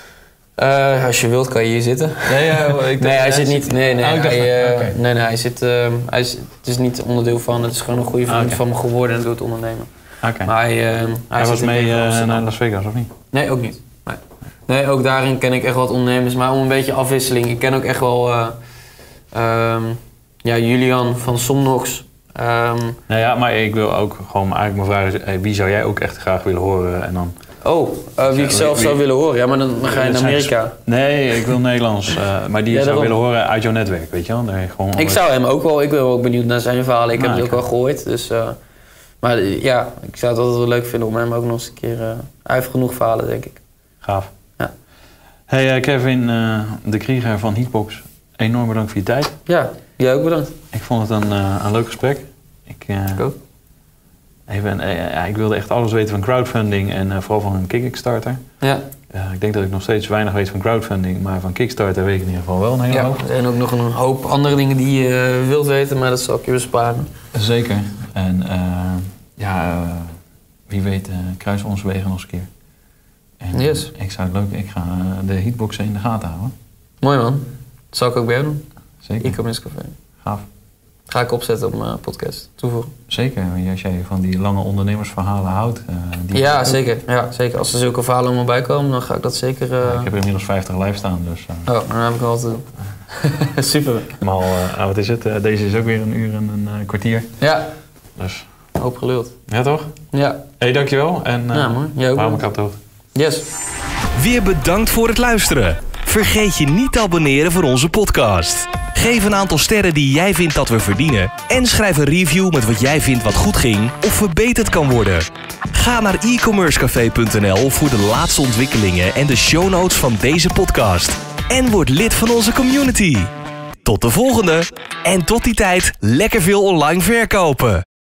Uh, als je wilt kan je hier zitten. Nee, ja, ik nee hij zit niet. Nee, nee, oh, hij, uh, okay. nee, nee, hij zit. Uh, hij is, het is niet onderdeel van. Het is gewoon een goede vriend okay. van me geworden en doet ondernemen. Okay. Maar hij, uh, hij, hij was mee uh, naar Las Vegas of niet? Nee, ook niet. Nee. nee, ook daarin ken ik echt wat ondernemers, maar om een beetje afwisseling. Ik ken ook echt wel. Uh, um, ja, Julian van Somnox. Um, nou ja, maar ik wil ook gewoon eigenlijk mijn vraag is: hey, wie zou jij ook echt graag willen horen en dan? Oh, uh, wie ik zelf wie, zou willen horen. Ja, maar dan ga je naar Amerika. Nee, ik wil Nederlands. Uh, maar die ja, zou willen horen uit jouw netwerk, weet je wel? Nee, gewoon ik zou hem ook wel. Ik ben ook benieuwd naar zijn verhalen. Ik nou, heb het ook wel gehoord. Dus, uh, maar uh, ja, ik zou het altijd wel leuk vinden om hem ook nog eens een keer... Uh, hij heeft genoeg verhalen, denk ik. Gaaf. Ja. Hey uh, Kevin, uh, de Krieger van Heatbox. Enorm bedankt voor je tijd. Ja, jij ook bedankt. Ik vond het een, uh, een leuk gesprek. Ik, uh, ik ook. Even, uh, ja, ik wilde echt alles weten van crowdfunding en uh, vooral van een Kickstarter. Ja. Uh, ik denk dat ik nog steeds weinig weet van crowdfunding, maar van Kickstarter weet ik in ieder geval wel een hele hoop. Ja, er zijn ook nog een hoop andere dingen die je uh, wilt weten, maar dat zal ik je besparen. Zeker. En uh, ja, uh, wie weet uh, kruisen onze wegen nog eens een keer. En, yes. Ik zou het leuk, ik ga uh, de Heatboxen in de gaten houden. Mooi man. Dat zal ik ook bij jou doen. Zeker. E-commerce café. Gaaf. Ga ik opzetten op mijn podcast. Toevoegen. Zeker, als jij van die lange ondernemersverhalen houdt. Uh, die ja, zeker. ja, zeker. Als er zulke verhalen allemaal bij komen, dan ga ik dat zeker... Uh... Ja, ik heb er inmiddels vijftig live staan, dus... Uh... Oh, dan heb ik al wat te doen. Super. Maar al, uh, nou, wat is het? Uh, deze is ook weer een uur en een uh, kwartier. Ja. Dus... Hoop geluld. Ja, toch? Ja. Hé, hey, dankjewel. En uh, ja, mooi. Jij ook. hou elkaar op de hoogte. Yes. Weer bedankt voor het luisteren. Vergeet je niet te abonneren voor onze podcast. Geef een aantal sterren die jij vindt dat we verdienen. En schrijf een review met wat jij vindt wat goed ging of verbeterd kan worden. Ga naar e commerce café punt n l voor de laatste ontwikkelingen en de show notes van deze podcast. En word lid van onze community. Tot de volgende. En tot die tijd lekker veel online verkopen.